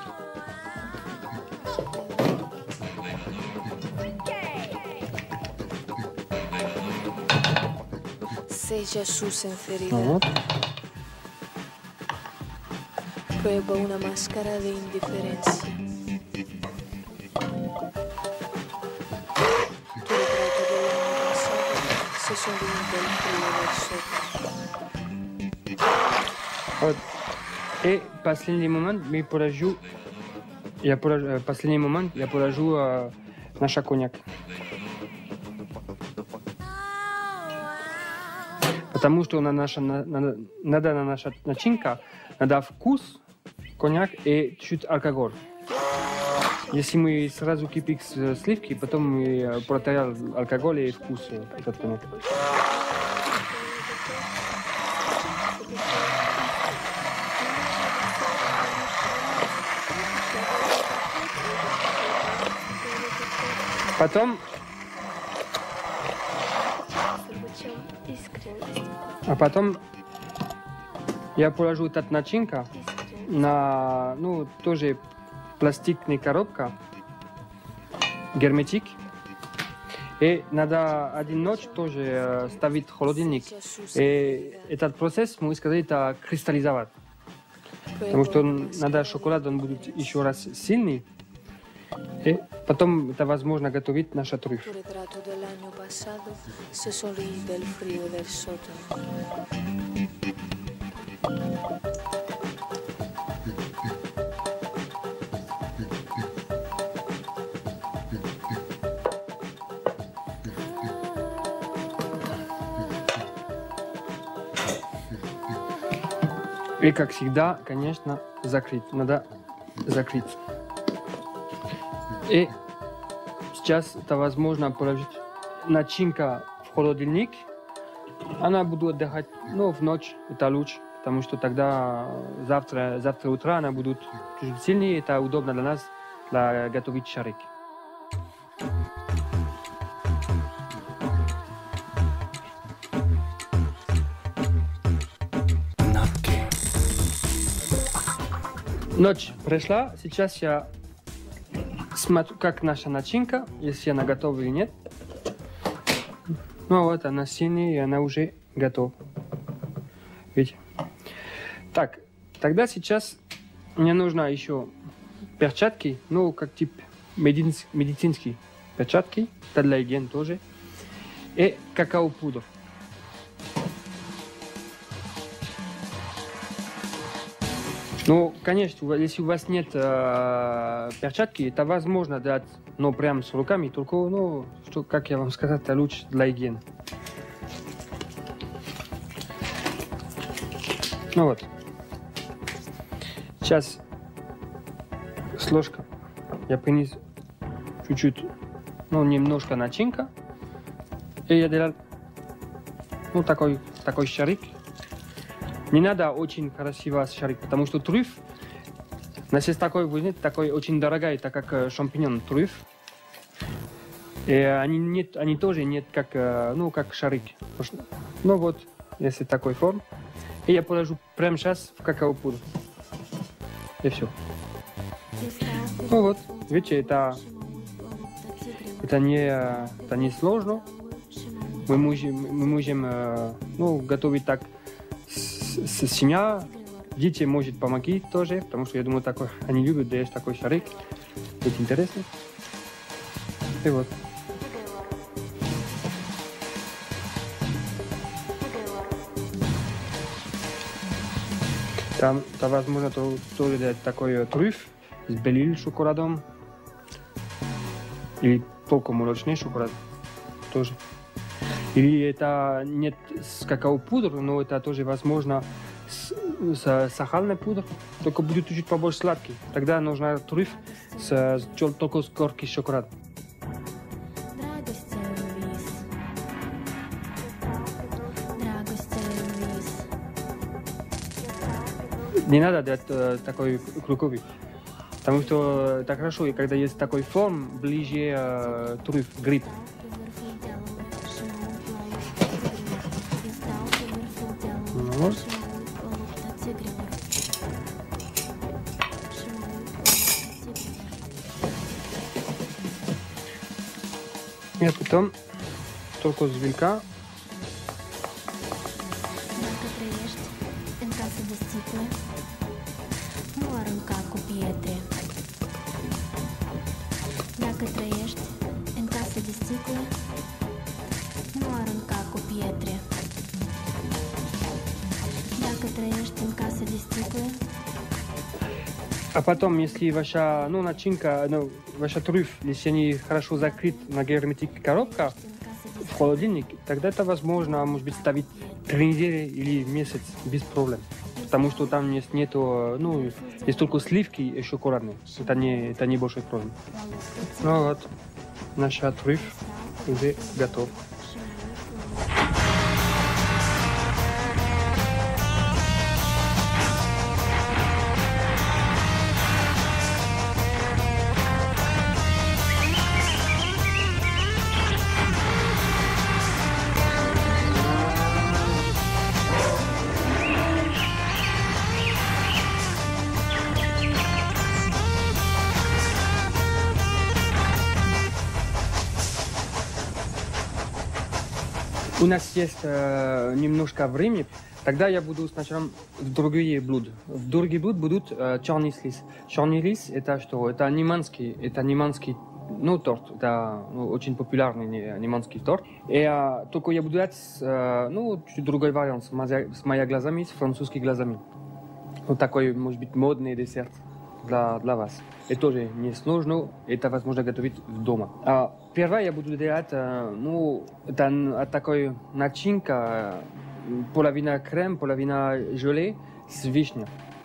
Sella su sinceridad. Вот. Prueba una máscara de indiferencia. Tu retrato del año pasado se sonríe del frío del sótano. Вот. И последний момент мы положу, последний момент я положу наш коньяк. Потому что наша начинка, надо вкус, коньяк и чуть алкоголь. Если мы сразу кипим сливки, потом мы протеряем алкоголь и вкус этот коньяк. Потом я положу этот начинка на, тоже пластиковая коробка, герметик. И надо один ночь тоже ставить в холодильник. И этот процесс, мы сказали, это кристаллизовать. Потому что надо шоколад, он будет еще раз сильный. И потом это возможно готовить наш трюф. И как всегда, конечно, закрыть. Надо закрыть. И сейчас это возможно положить начинка в холодильник. Она будет отдыхать, в ночь, это лучше, потому что тогда завтра утро она будет чуть сильнее, это удобно для нас, для готовить шарик. Ночь прошла, сейчас я смотрю, как наша начинка, если она готова или нет. Вот она синяя, и она уже готова. Видите? Так, тогда сейчас мне нужно еще перчатки, как тип медицинские перчатки, это для гигиены тоже, и какао-пудр. Конечно, если у вас нет перчатки, это возможно дать, прямо с руками, только, как я вам сказал, это лучше для гигиены. Вот. Сейчас с ложкой я принес чуть-чуть, немножко начинка, и я делал, такой шарик. Не надо очень красиво шарик, потому что трюф, у нас есть такой очень дорогой, это как шампиньон трюф. И они тоже нет как шарик. Вот, если такой форм. И я положу прямо сейчас в какао-пудр. И все. Вот, видите, это не сложно. Мы можем готовить так с семьей. Дети могут помогать тоже, потому что я думаю, они любят есть такой шарик. Это интересно. И вот. Там возможно тоже дать такой трюф с белым шоколадом. Или только молочный шоколад тоже. Или это нет с какао-пудром, но это тоже возможно с сахарной пудрой, только будет чуть побольше сладкий. Тогда нужна трюф только с корки шоколада. Не надо дать такой круговый. Потому что это хорошо, и когда есть такой форм, ближе трюф, гриб. Вот. И потом только с вилка. Dacă trăiești în casă de sticlă, nu arunca cu pietre. Dacă trăiești în casă de sticlă, А потом, если ваша, начинка, ваша трюф, если они хорошо закрыт на герметик коробка в холодильник, тогда это возможно, может быть, ставить 3 недели или месяц без проблем. Потому что там нету, есть только сливки и шоколадные. Это не большой проблем. Ну вот, наш трюф уже готов. У нас есть немножко времени, тогда я буду сначала в другие блюда. В другие блюда будут черный рис. Черный рис это что? Это неманский торт. Это очень популярный неманский торт. И только я буду делать чуть другой вариант с моими глазами, с французскими глазами. Вот такой, может быть, модный десерт для вас. Это тоже не сложно, это возможно готовить дома. Первое я буду делать, это такой начинка, половина крем, половина желе с вишней.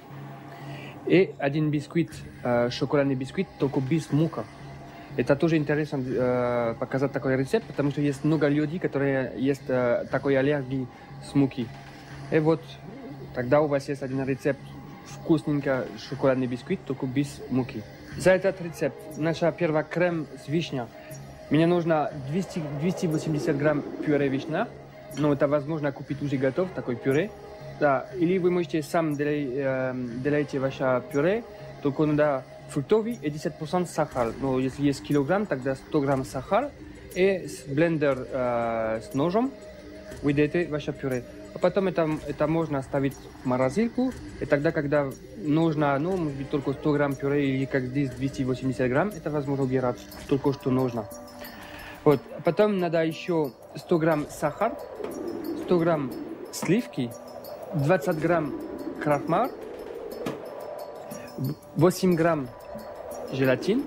И один бисквит, шоколадный бисквит, только без мука. Это тоже интересно показать такой рецепт, потому что есть много людей, которые есть такой аллергии с муки. И вот тогда у вас есть один рецепт вкусненько шоколадный бисквит, только без муки. За этот рецепт наша первая крем с вишней. Мне нужно 280 грамм пюре вишня. Но это возможно купить уже готов, такой пюре. Да, или вы можете сам делать ваше пюре, только надо фруктовый и 10% сахар. Но если есть килограмм, тогда 100 грамм сахар. И с блендер с ножом вы делаете ваше пюре. А потом это можно оставить в морозилку. И тогда, когда нужно, может быть, только 100 грамм пюре или как здесь 280 грамм, это возможно убирать только что нужно. Вот. А потом надо еще 100 грамм сахар, 100 грамм сливки, 20 грамм крахмал, 8 грамм желатин,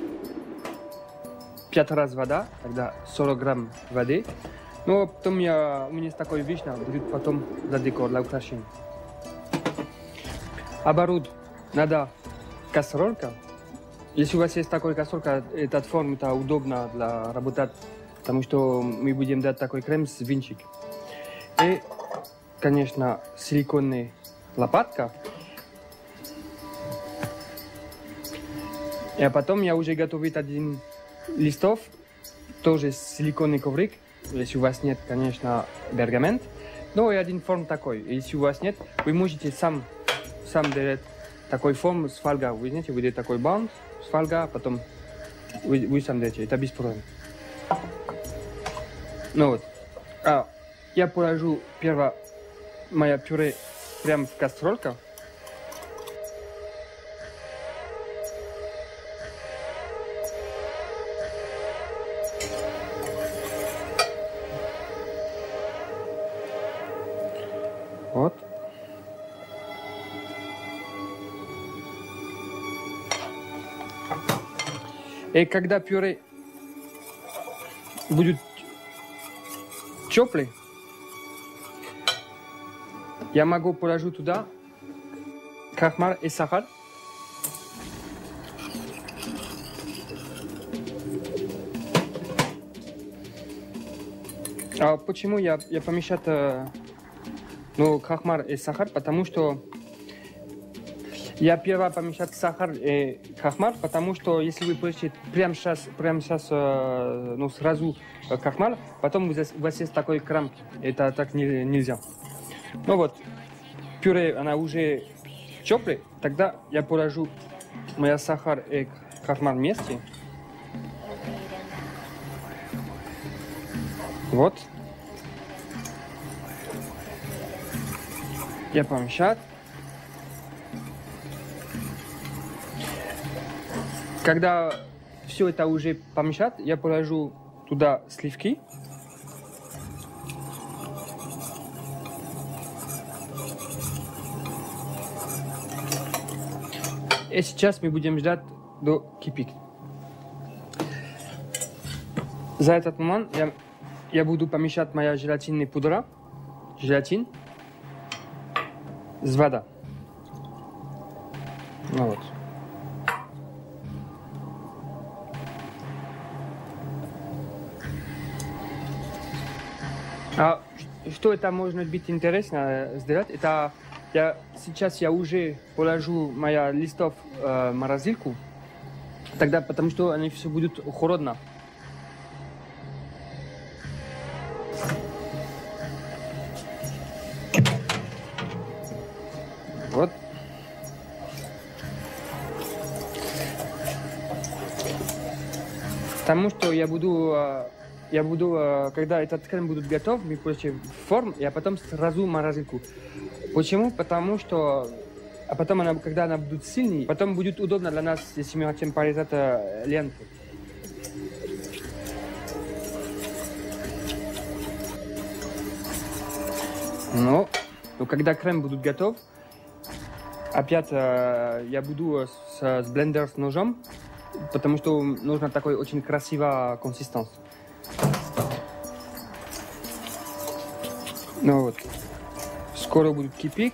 5 раз вода, тогда 40 грамм воды. Но потом у меня есть такой вишня, будет потом за декор, для украшения. Оборудовать надо кастрюлька. Если у вас есть такой кастрюлька, этот форм это удобно для работать, потому что мы будем делать такой крем с венчик. И, конечно, силиконная лопатка. И потом я уже готовит один листов, тоже силиконный коврик. Если у вас нет, конечно, пергамент. Но и один форм такой. Если у вас нет, вы можете сам делать такой форм с фольгой. Вы знаете, вы делаете такой бант с фольгой, а потом вы сам делаете. Это без проблем. Ну вот. Я положу первое мое пюре прямо в кастрюльку. Вот. И когда пюре будет теплый, я могу положить туда крахмал и сахар. А почему я помещаю крахмал и сахар? Потому что Я первое помешать сахар и крахмал, потому что если вы положите прямо сейчас ну, сразу крахмал, потом у вас есть такой крем, это так нельзя. Ну вот, пюре, она уже теплая, тогда я положу моя сахар и крахмал вместе. Вот. Я помешаю. Когда все это уже помешать, я положу туда сливки. И сейчас мы будем ждать до кипит. За этот момент я буду помешать моя желатинная пудра, желатин с водой. Ну вот. А что это может быть интересно сделать? Это сейчас я уже положу моя листов в морозилку, тогда потому что они все будут холодно. Вот. Потому что я буду, когда этот крем будет готов, мы получим форму, и потом сразу морозилку. Почему? Потому что, потом когда она будет сильной, потом будет удобно для нас, если мы хотим порезать ленты. Но когда крем будет готов, опять я буду с блендером, с ножом, потому что нужна такой очень красивая консистенция. Ну вот. Скоро будет кипеть.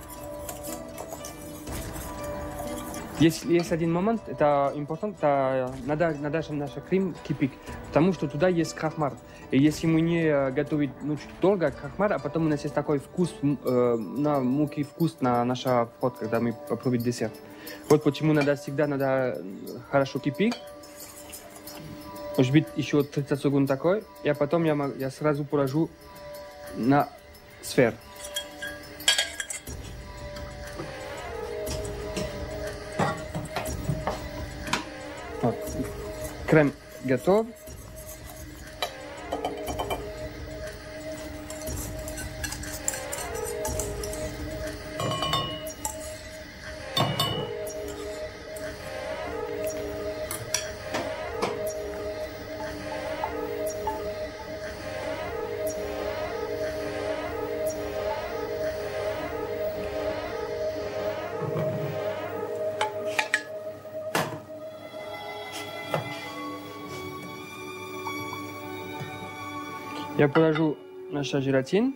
Есть один момент, это important, надо наш крем кипеть, потому что туда есть крахмал. И если мы не готовим долго крахмал, а потом у нас есть такой вкус, на муки вкус на наш вход, когда мы попробуем десерт. Вот почему всегда хорошо кипеть. Может быть еще 30 секунд такой, и потом я сразу положу на сферу. Вот. Крем готов. Я положу наш желатин.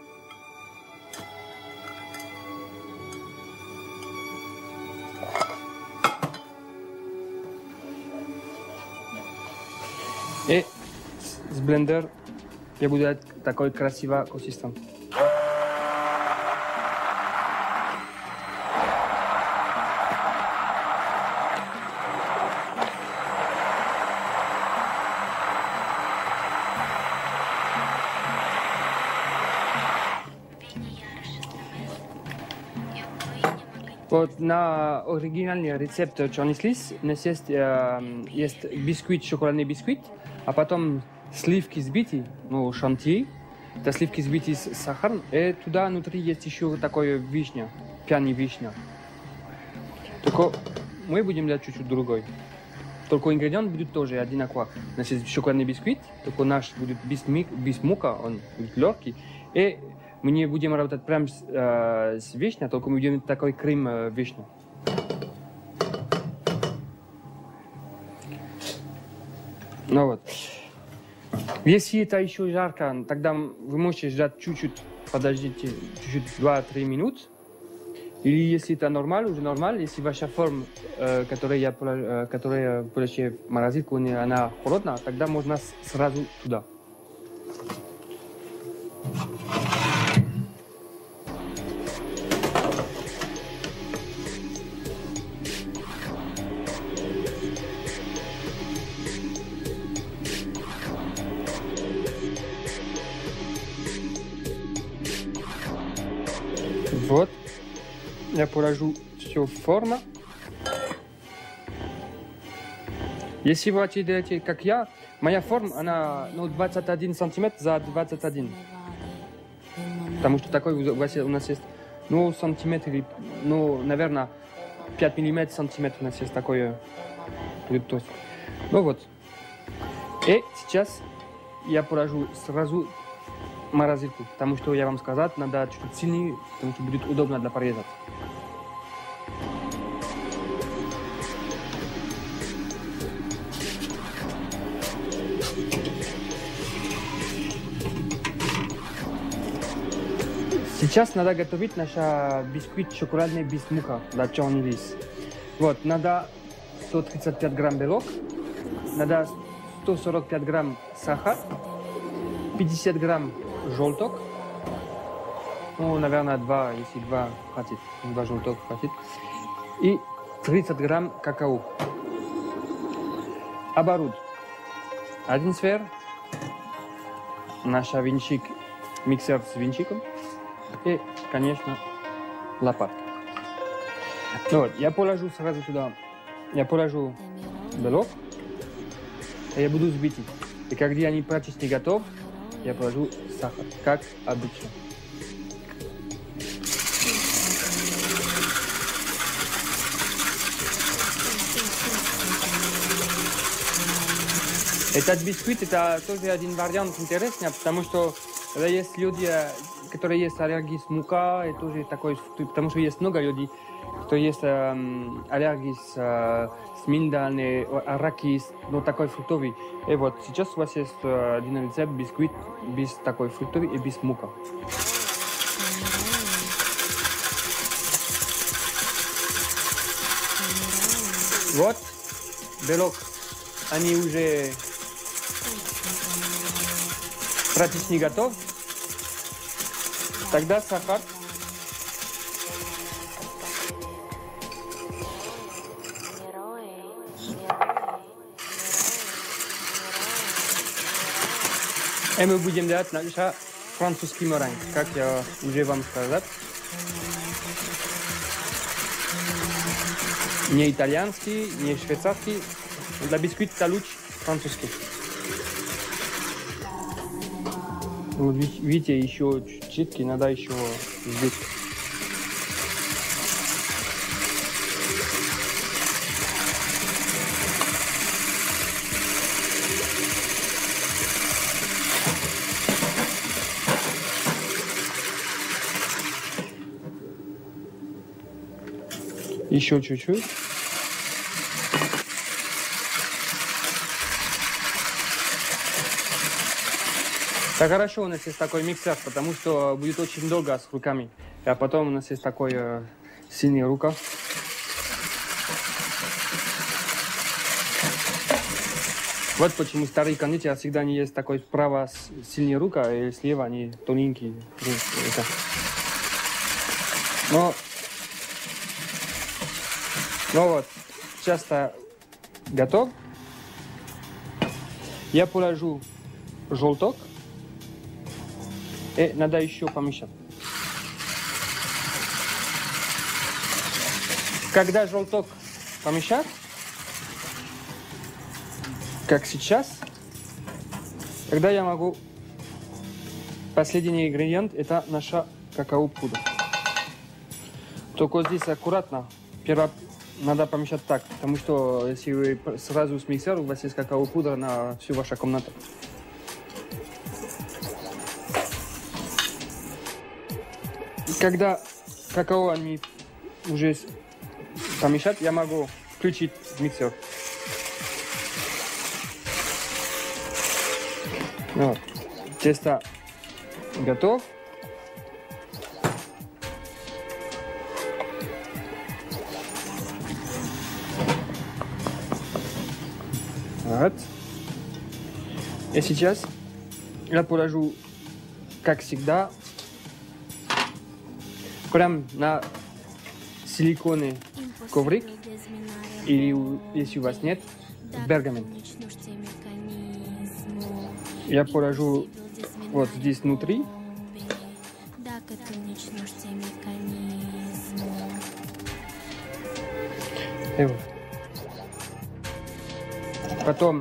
И с блендер я буду делать такой красивый консистенс. Вот на оригинальный рецепт черный слиз у нас есть бисквит, шоколадный бисквит, а потом сливки взбитые, ну, шантье, это сливки взбитые с сахаром, и туда внутри есть еще такое вишня, пьяная вишня. Только мы будем делать чуть-чуть другой. Только ингредиент будет тоже одинаковый. У нас есть шоколадный бисквит, только наш будет без мука, он будет легкий. И мы не будем работать прямо с вишней, только мы будем такой крем вишни. Ну вот. Если это еще жарко, тогда вы можете ждать чуть-чуть, подождите чуть-чуть 2-3 минуты. Или если это нормально, уже нормально, если ваша форма, которая получила в морозилку, она холодная, тогда можно сразу туда. Вот. Я положу все в форму. Если вы хотите делать, как я, моя форма, она 21 сантиметр за 21. Потому что такой у нас есть, сантиметр, наверное, 5 миллиметров сантиметр у нас есть такой. Ну вот. И сейчас я положу сразу морозилку, потому что я вам сказал, надо чуть-чуть сильнее, потому что будет удобно для порезать. Сейчас надо готовить наш бисквит шоколадный без мука, да, черный рис. Вот, надо 135 грамм белок, надо 145 грамм сахар, 50 грамм желток, наверное, 2, если 2 хватит, 2 желток хватит, и 30 грамм какао. Оборот. Один сфер, наш венчик, миксер с венчиком. И, конечно, лопатка. Вот, я положу сразу туда, я положу белок, и я буду взбить. И когда они практически готовы, я положу сахар, как обычно. Этот бисквит, это тоже один вариант интересный, потому что есть люди, которые есть аллергии с мукой, и тоже такой, потому что есть много людей, кто есть аллергии с миндальной, арахис, такой фруктовый. И вот сейчас у вас есть один рецепт бисквит без такой фруктовый и без мука. Вот белок, они уже практически готов. Тогда сахар. И мы будем делать наш французский мeringue, как я уже вам сказал. Не итальянский, не швейцарский. Для бисквита лучше французский. Вот видите, еще чуть-чуть, надо еще взбить. Еще чуть-чуть. Так хорошо, у нас есть такой миксер, потому что будет очень долго с руками. А потом у нас есть такой сильная рука. Вот почему старые кондитеры всегда не есть такой справа сильная рука, и слева они тоненькие. Но вот, сейчас готов. Я положу желток. И надо еще помешать. Когда желток помешать, как сейчас, тогда я могу... Последний ингредиент – это наша какао-пудра. Только здесь аккуратно. Первое, надо помешать так, потому что если вы сразу с миксером, у вас есть какао-пудра на всю вашу комнату. Когда какао они уже помешать, я могу включить миксер. Вот. Тесто готов. Вот. И сейчас я положу, как всегда, прям на силиконовый коврик, или если у вас нет, пергамент. Я положу вот здесь внутри. только ты начнешь те механизмы. И вот. Потом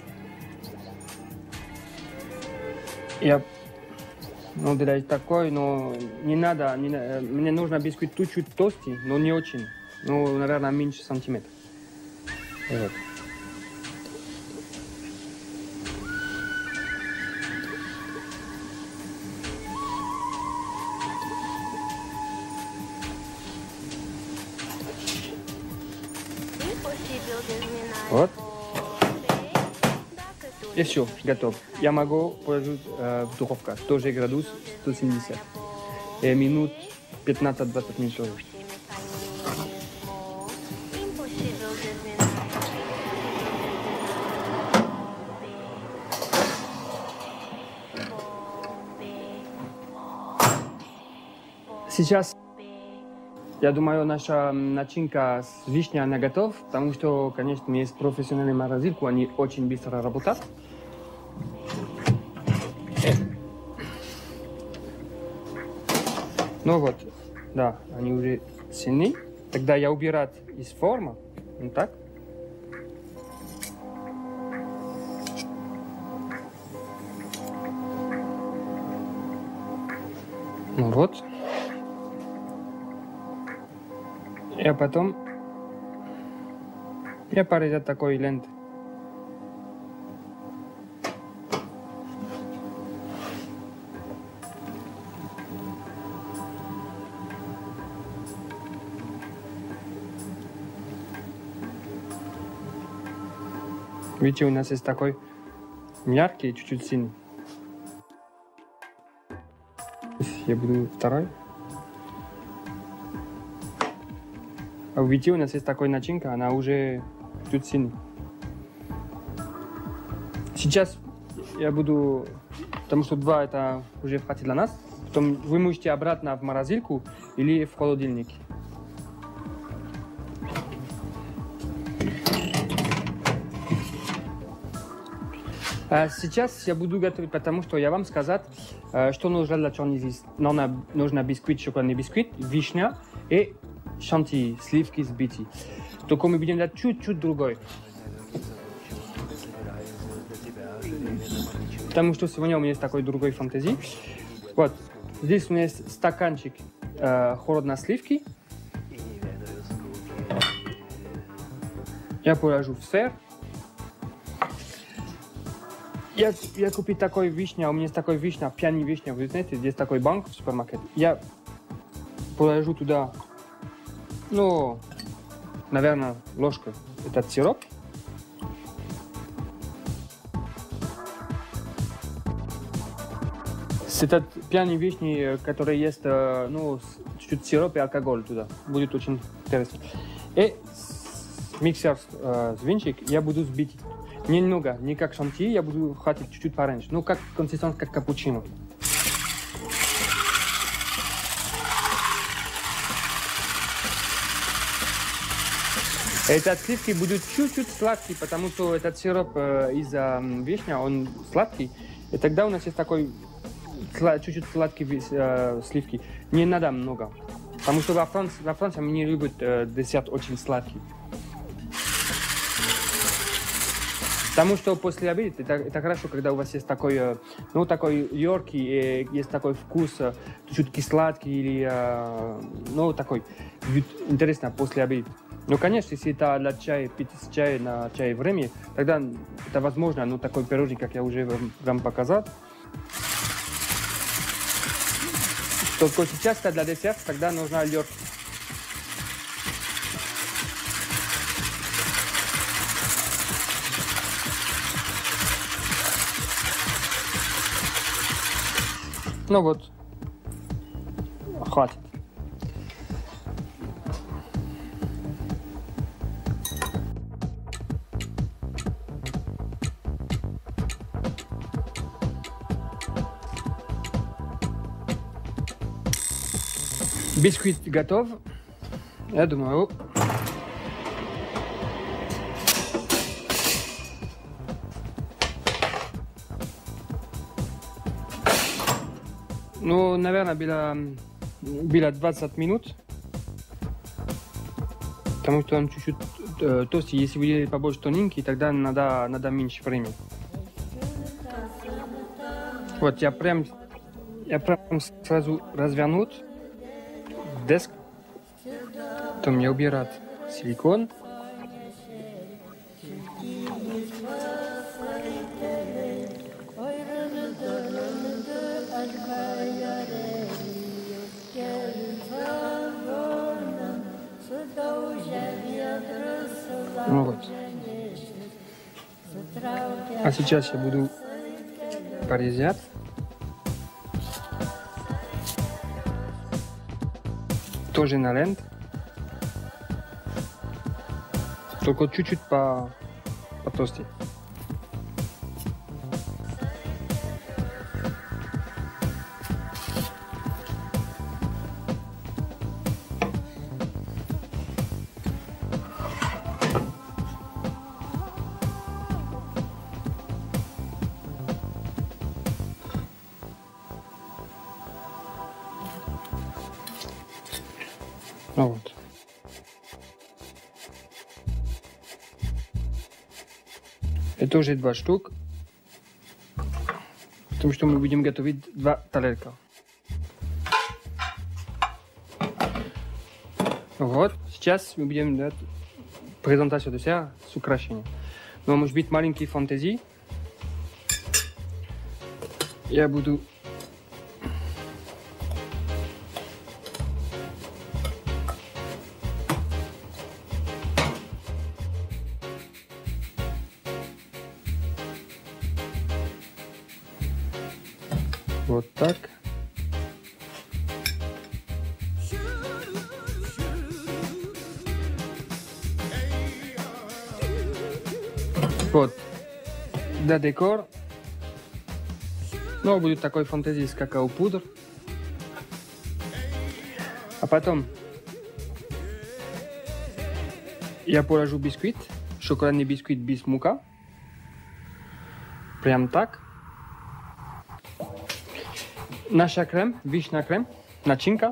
я делать такой, но не надо, мне нужно бисквит чуть-чуть толстый, но не очень. Ну, наверное, меньше сантиметра. И вот. Вот. И все, готов. Я могу положить в духовку, тоже градус 170. И минут 15-20 минут тоже. Сейчас, я думаю, наша начинка с вишней она готова, потому что, конечно, у меня есть профессиональный морозилку, они очень быстро работают. Ну вот, да, они уже сильны. Тогда я убираю из формы, вот так. Ну вот. И потом я порезал такой лентой. Видите, у нас есть такой яркий, чуть-чуть синий. Я буду второй. А видите, у нас есть такой начинка, она уже чуть синий. Сейчас я буду, потому что два это уже хватит для нас. Потом вы можете обратно в морозилку или в холодильник. А сейчас я буду готовить, потому что я вам сказать, что нужно для чернизы. Нужно бисквит, шоколадный бисквит, вишня и шанти, сливки взбитые. Только мы будем делать чуть-чуть другой. Потому что сегодня у меня есть такой другой фантазии. Вот, здесь у меня есть стаканчик холодной сливки. Я положу в сыр. Я купил такой вишня, у меня есть такой вишня, пьяный вишня, вы знаете, здесь такой банк в супермаркете. Я положу туда, ну, наверное, ложку этот сироп. С этот пьяный вишни, который есть, ну, чуть-чуть сироп и алкоголь туда. Будет очень интересно. И миксер с винчик я буду взбить. Немного, не как шанти, я буду хватить чуть-чуть пораньше. Ну, как консистенция, как капучино. Этот сливки будут чуть-чуть сладкие, потому что этот сироп из-за вишни, он сладкий. И тогда у нас есть такой чуть-чуть сладкий сливки. Не надо много. Потому что во Франции они не любят десерт очень сладкий. Потому что после обеда это хорошо, когда у вас есть такой, ну, такой яркий, есть такой вкус, чуть-чуть кисладкий или, ну, такой, интересно после обеда. Ну, конечно, если это для чая, пить чай на чай время, тогда это возможно, ну, такой пирожник, как я уже вам показал. Только сейчас для десерта тогда нужна лёгкость. Ну вот, хватит. Бисквит готов. Я думаю, Ну, наверное, было 20 минут. Потому что он чуть-чуть толстый. Если вы делали побольше тоненький, тогда надо меньше времени. Вот, я прям сразу развернут диск. Потом я убираю силикон. Ну вот. А сейчас я буду порезать. Тоже на лент. Только чуть-чуть потолстее. Ну вот. Это уже 2 штук. Потому что мы будем готовить 2 талерка. Вот. Сейчас мы будем делать презентацию десерта с украшением. Но может быть маленькие фантазии. Я буду вот так. Вот. Для декора. Ну, будет такой фантазии с какао-пудр. А потом я положу бисквит, шоколадный бисквит без мука. Прям так. Наша крем, вишня крем, начинка.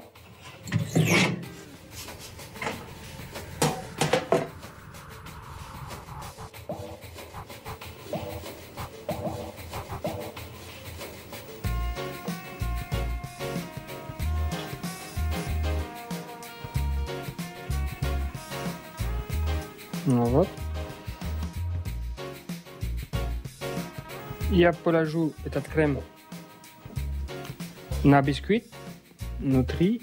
Ну вот. Я положу этот крем на бисквит внутри.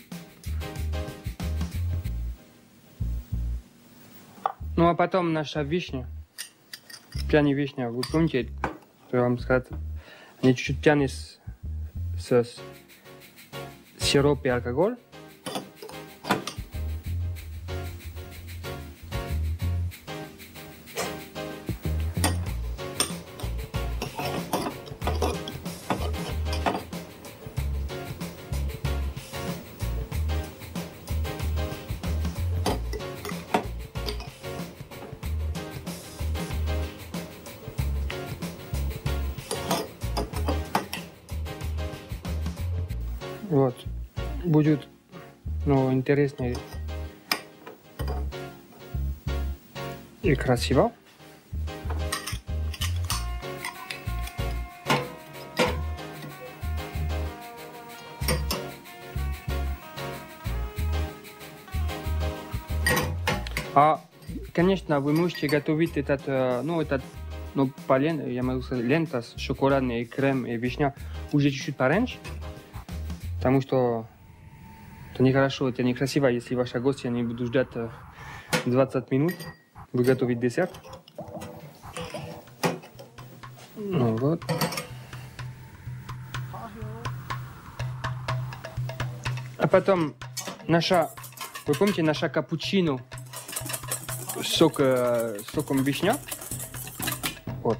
Ну а потом наша вишня, пьяная вишня, вы помните, я вам сказал, они чуть-чуть пьяные с сироп и алкоголь. Вот. Будет, ну, интереснее и красиво. А, конечно, вы можете готовить этот полен, я могу сказать, лента с шоколадной и крем и вишня уже чуть-чуть пораньше. Потому что это нехорошо, это некрасиво, если ваши гости не будут ждать 20 минут выготовить десерт. Ну вот. А потом вы помните, наша капучино с соком вишня? Вот.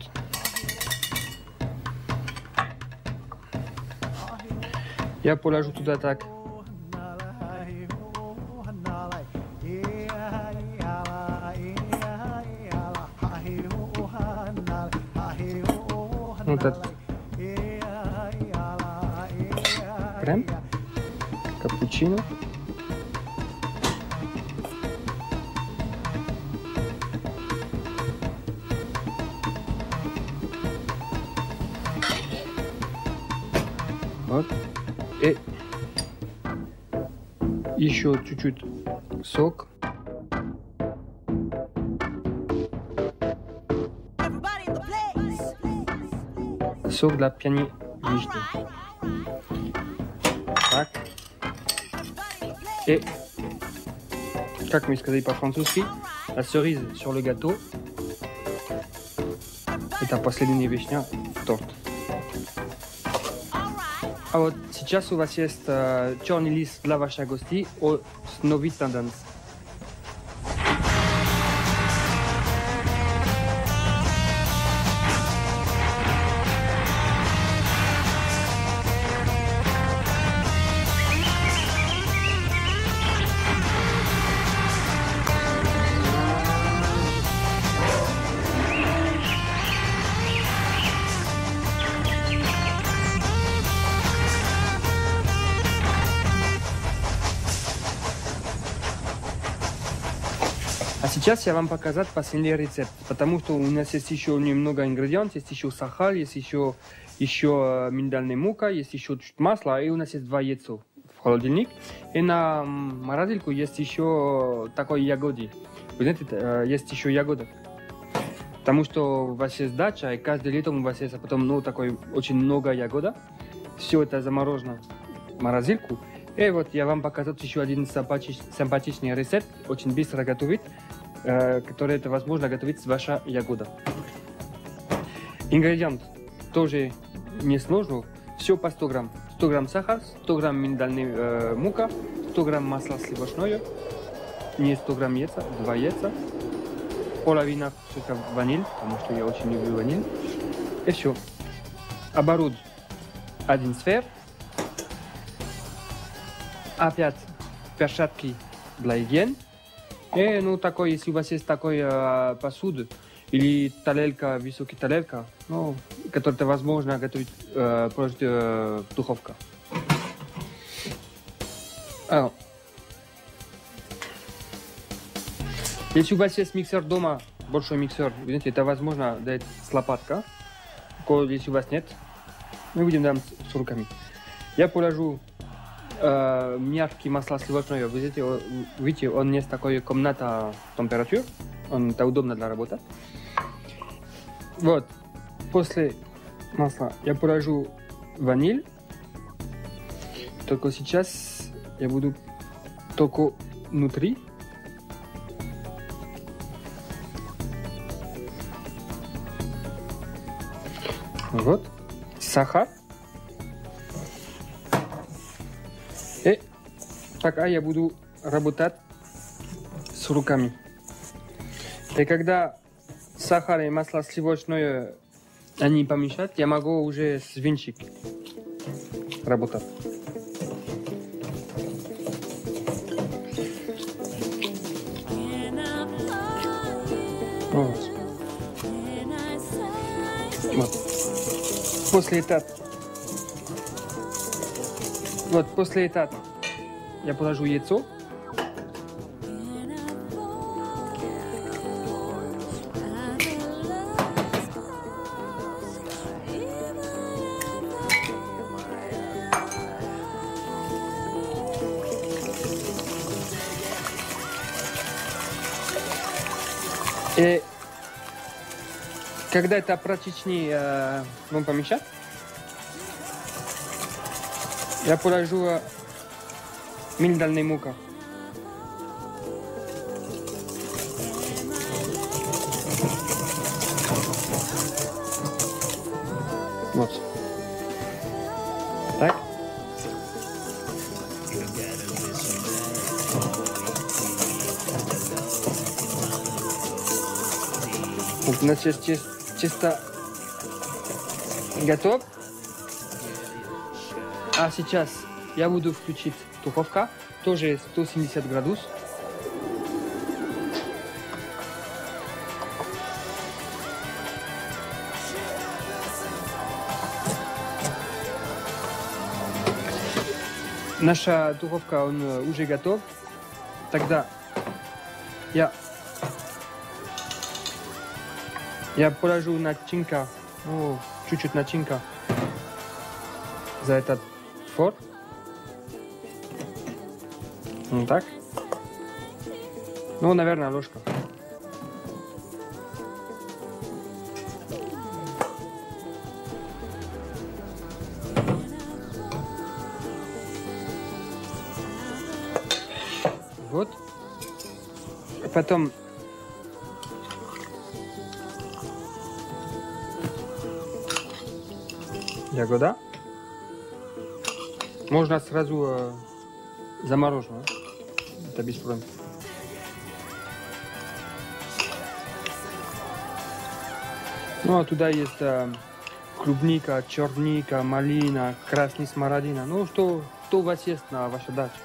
Я положу туда так. Вот так. крем, капучино. Вот. И еще чуть-чуть сок. Сок для пьяни вишни. Так. Et, как мы сказали по-французски, la cerise sur le gâteau. Это последняя вишня в торт. А вот сейчас у вас есть черный лист для ваших гостей от новой тенденции. А сейчас я вам показать последний рецепт, потому что у нас есть еще немного ингредиентов, есть еще сахар, есть еще миндальная мука, есть еще чуть масла, и у нас есть 2 яйца в холодильник. И на морозилку есть еще такой ягоды. Вы знаете, есть еще ягода. Потому что у вас есть дача, и каждый летом у вас есть потом такой очень много ягода. Все это заморожено в морозилку. И вот я вам показал еще один симпатичный рецепт, очень быстро готовить, который это возможно готовить с вашей ягодой. Ингредиент тоже не сложно, все по 100 грамм. 100 грамм сахар, 100 грамм миндальная мука, 100 грамм масла сливочное, не 100 грамм яйца, 2 яйца, половина кусочка ваниль, потому что я очень люблю ваниль. И все. Оборот 1 сфер. Опять перчатки для гигиены. И, такой, если у вас есть такой посуд или тарелка, высокая тарелка, которую возможно готовить положить в духовку. Если у вас есть миксер дома, большой миксер, видите, это возможно дать с лопаткой. Если у вас нет, мы будем делать с руками. Я положу мягкий масло сливочное. Видите, он есть такой комната температуры. Это удобно для работы. Вот. После масла я положу ваниль. Только сейчас я буду только внутри. Вот. Сахар. И пока я буду работать с руками. И когда сахар и масло сливочное они помешают, я могу уже с венчик работать. Вот. После этого я положу яйцо. И когда это практически помешать, я положу миндальную муку. Вот. Так. Вот у нас есть чисто готов. А сейчас я буду включить духовку, тоже 170 градусов. Наша духовка, он уже готов. Тогда я положу начинка, ну, чуть-чуть начинка за этот фор. Вот так. Ну, наверное, ложка. Вот. Потом ягода. Можно сразу замороженную. Это без проблем. Ну а туда есть клубника, черника, малина, красный смородина. Ну что у вас есть на вашей даче?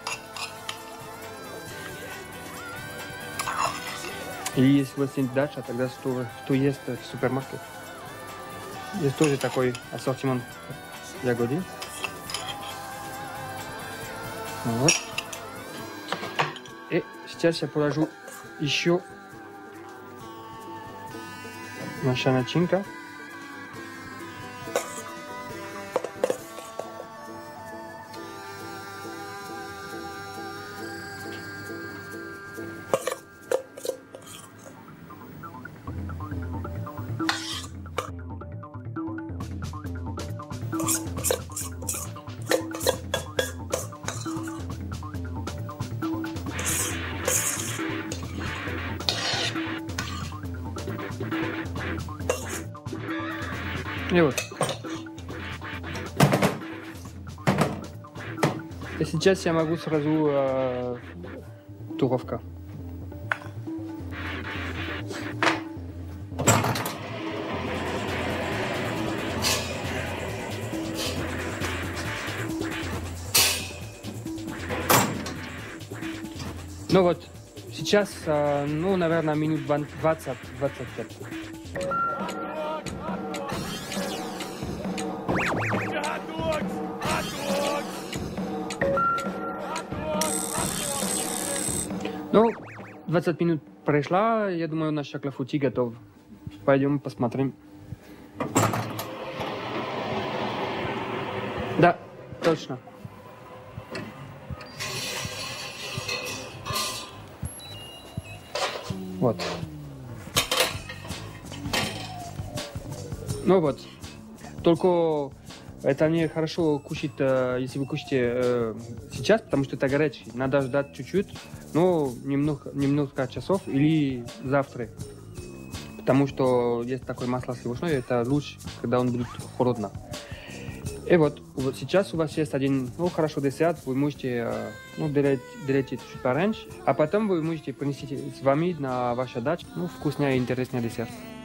И если у вас есть дача, тогда что есть в супермаркете? Есть тоже такой ассортимент ягоды. Вот. И сейчас я положу еще наша начинка. И вот. И сейчас я могу сразу духовка. Ну вот, сейчас, ну, наверное, минут 20-25. Ну, 20 минут прошла, я думаю, наш шаклафути готов. Пойдем посмотрим. Да, точно. Вот. Ну вот. Только это не хорошо кушать, если вы кушаете сейчас, потому что это горячий. Надо ждать чуть-чуть, но немного часов или завтра. Потому что есть такое масло сливочное, это лучше, когда он будет холодно. И вот сейчас у вас есть один, ну, хорошо десерт, вы можете, ну, делать чуть пораньше, а потом вы можете принести с вами на вашу дачу, ну, вкусный и интересный десерт.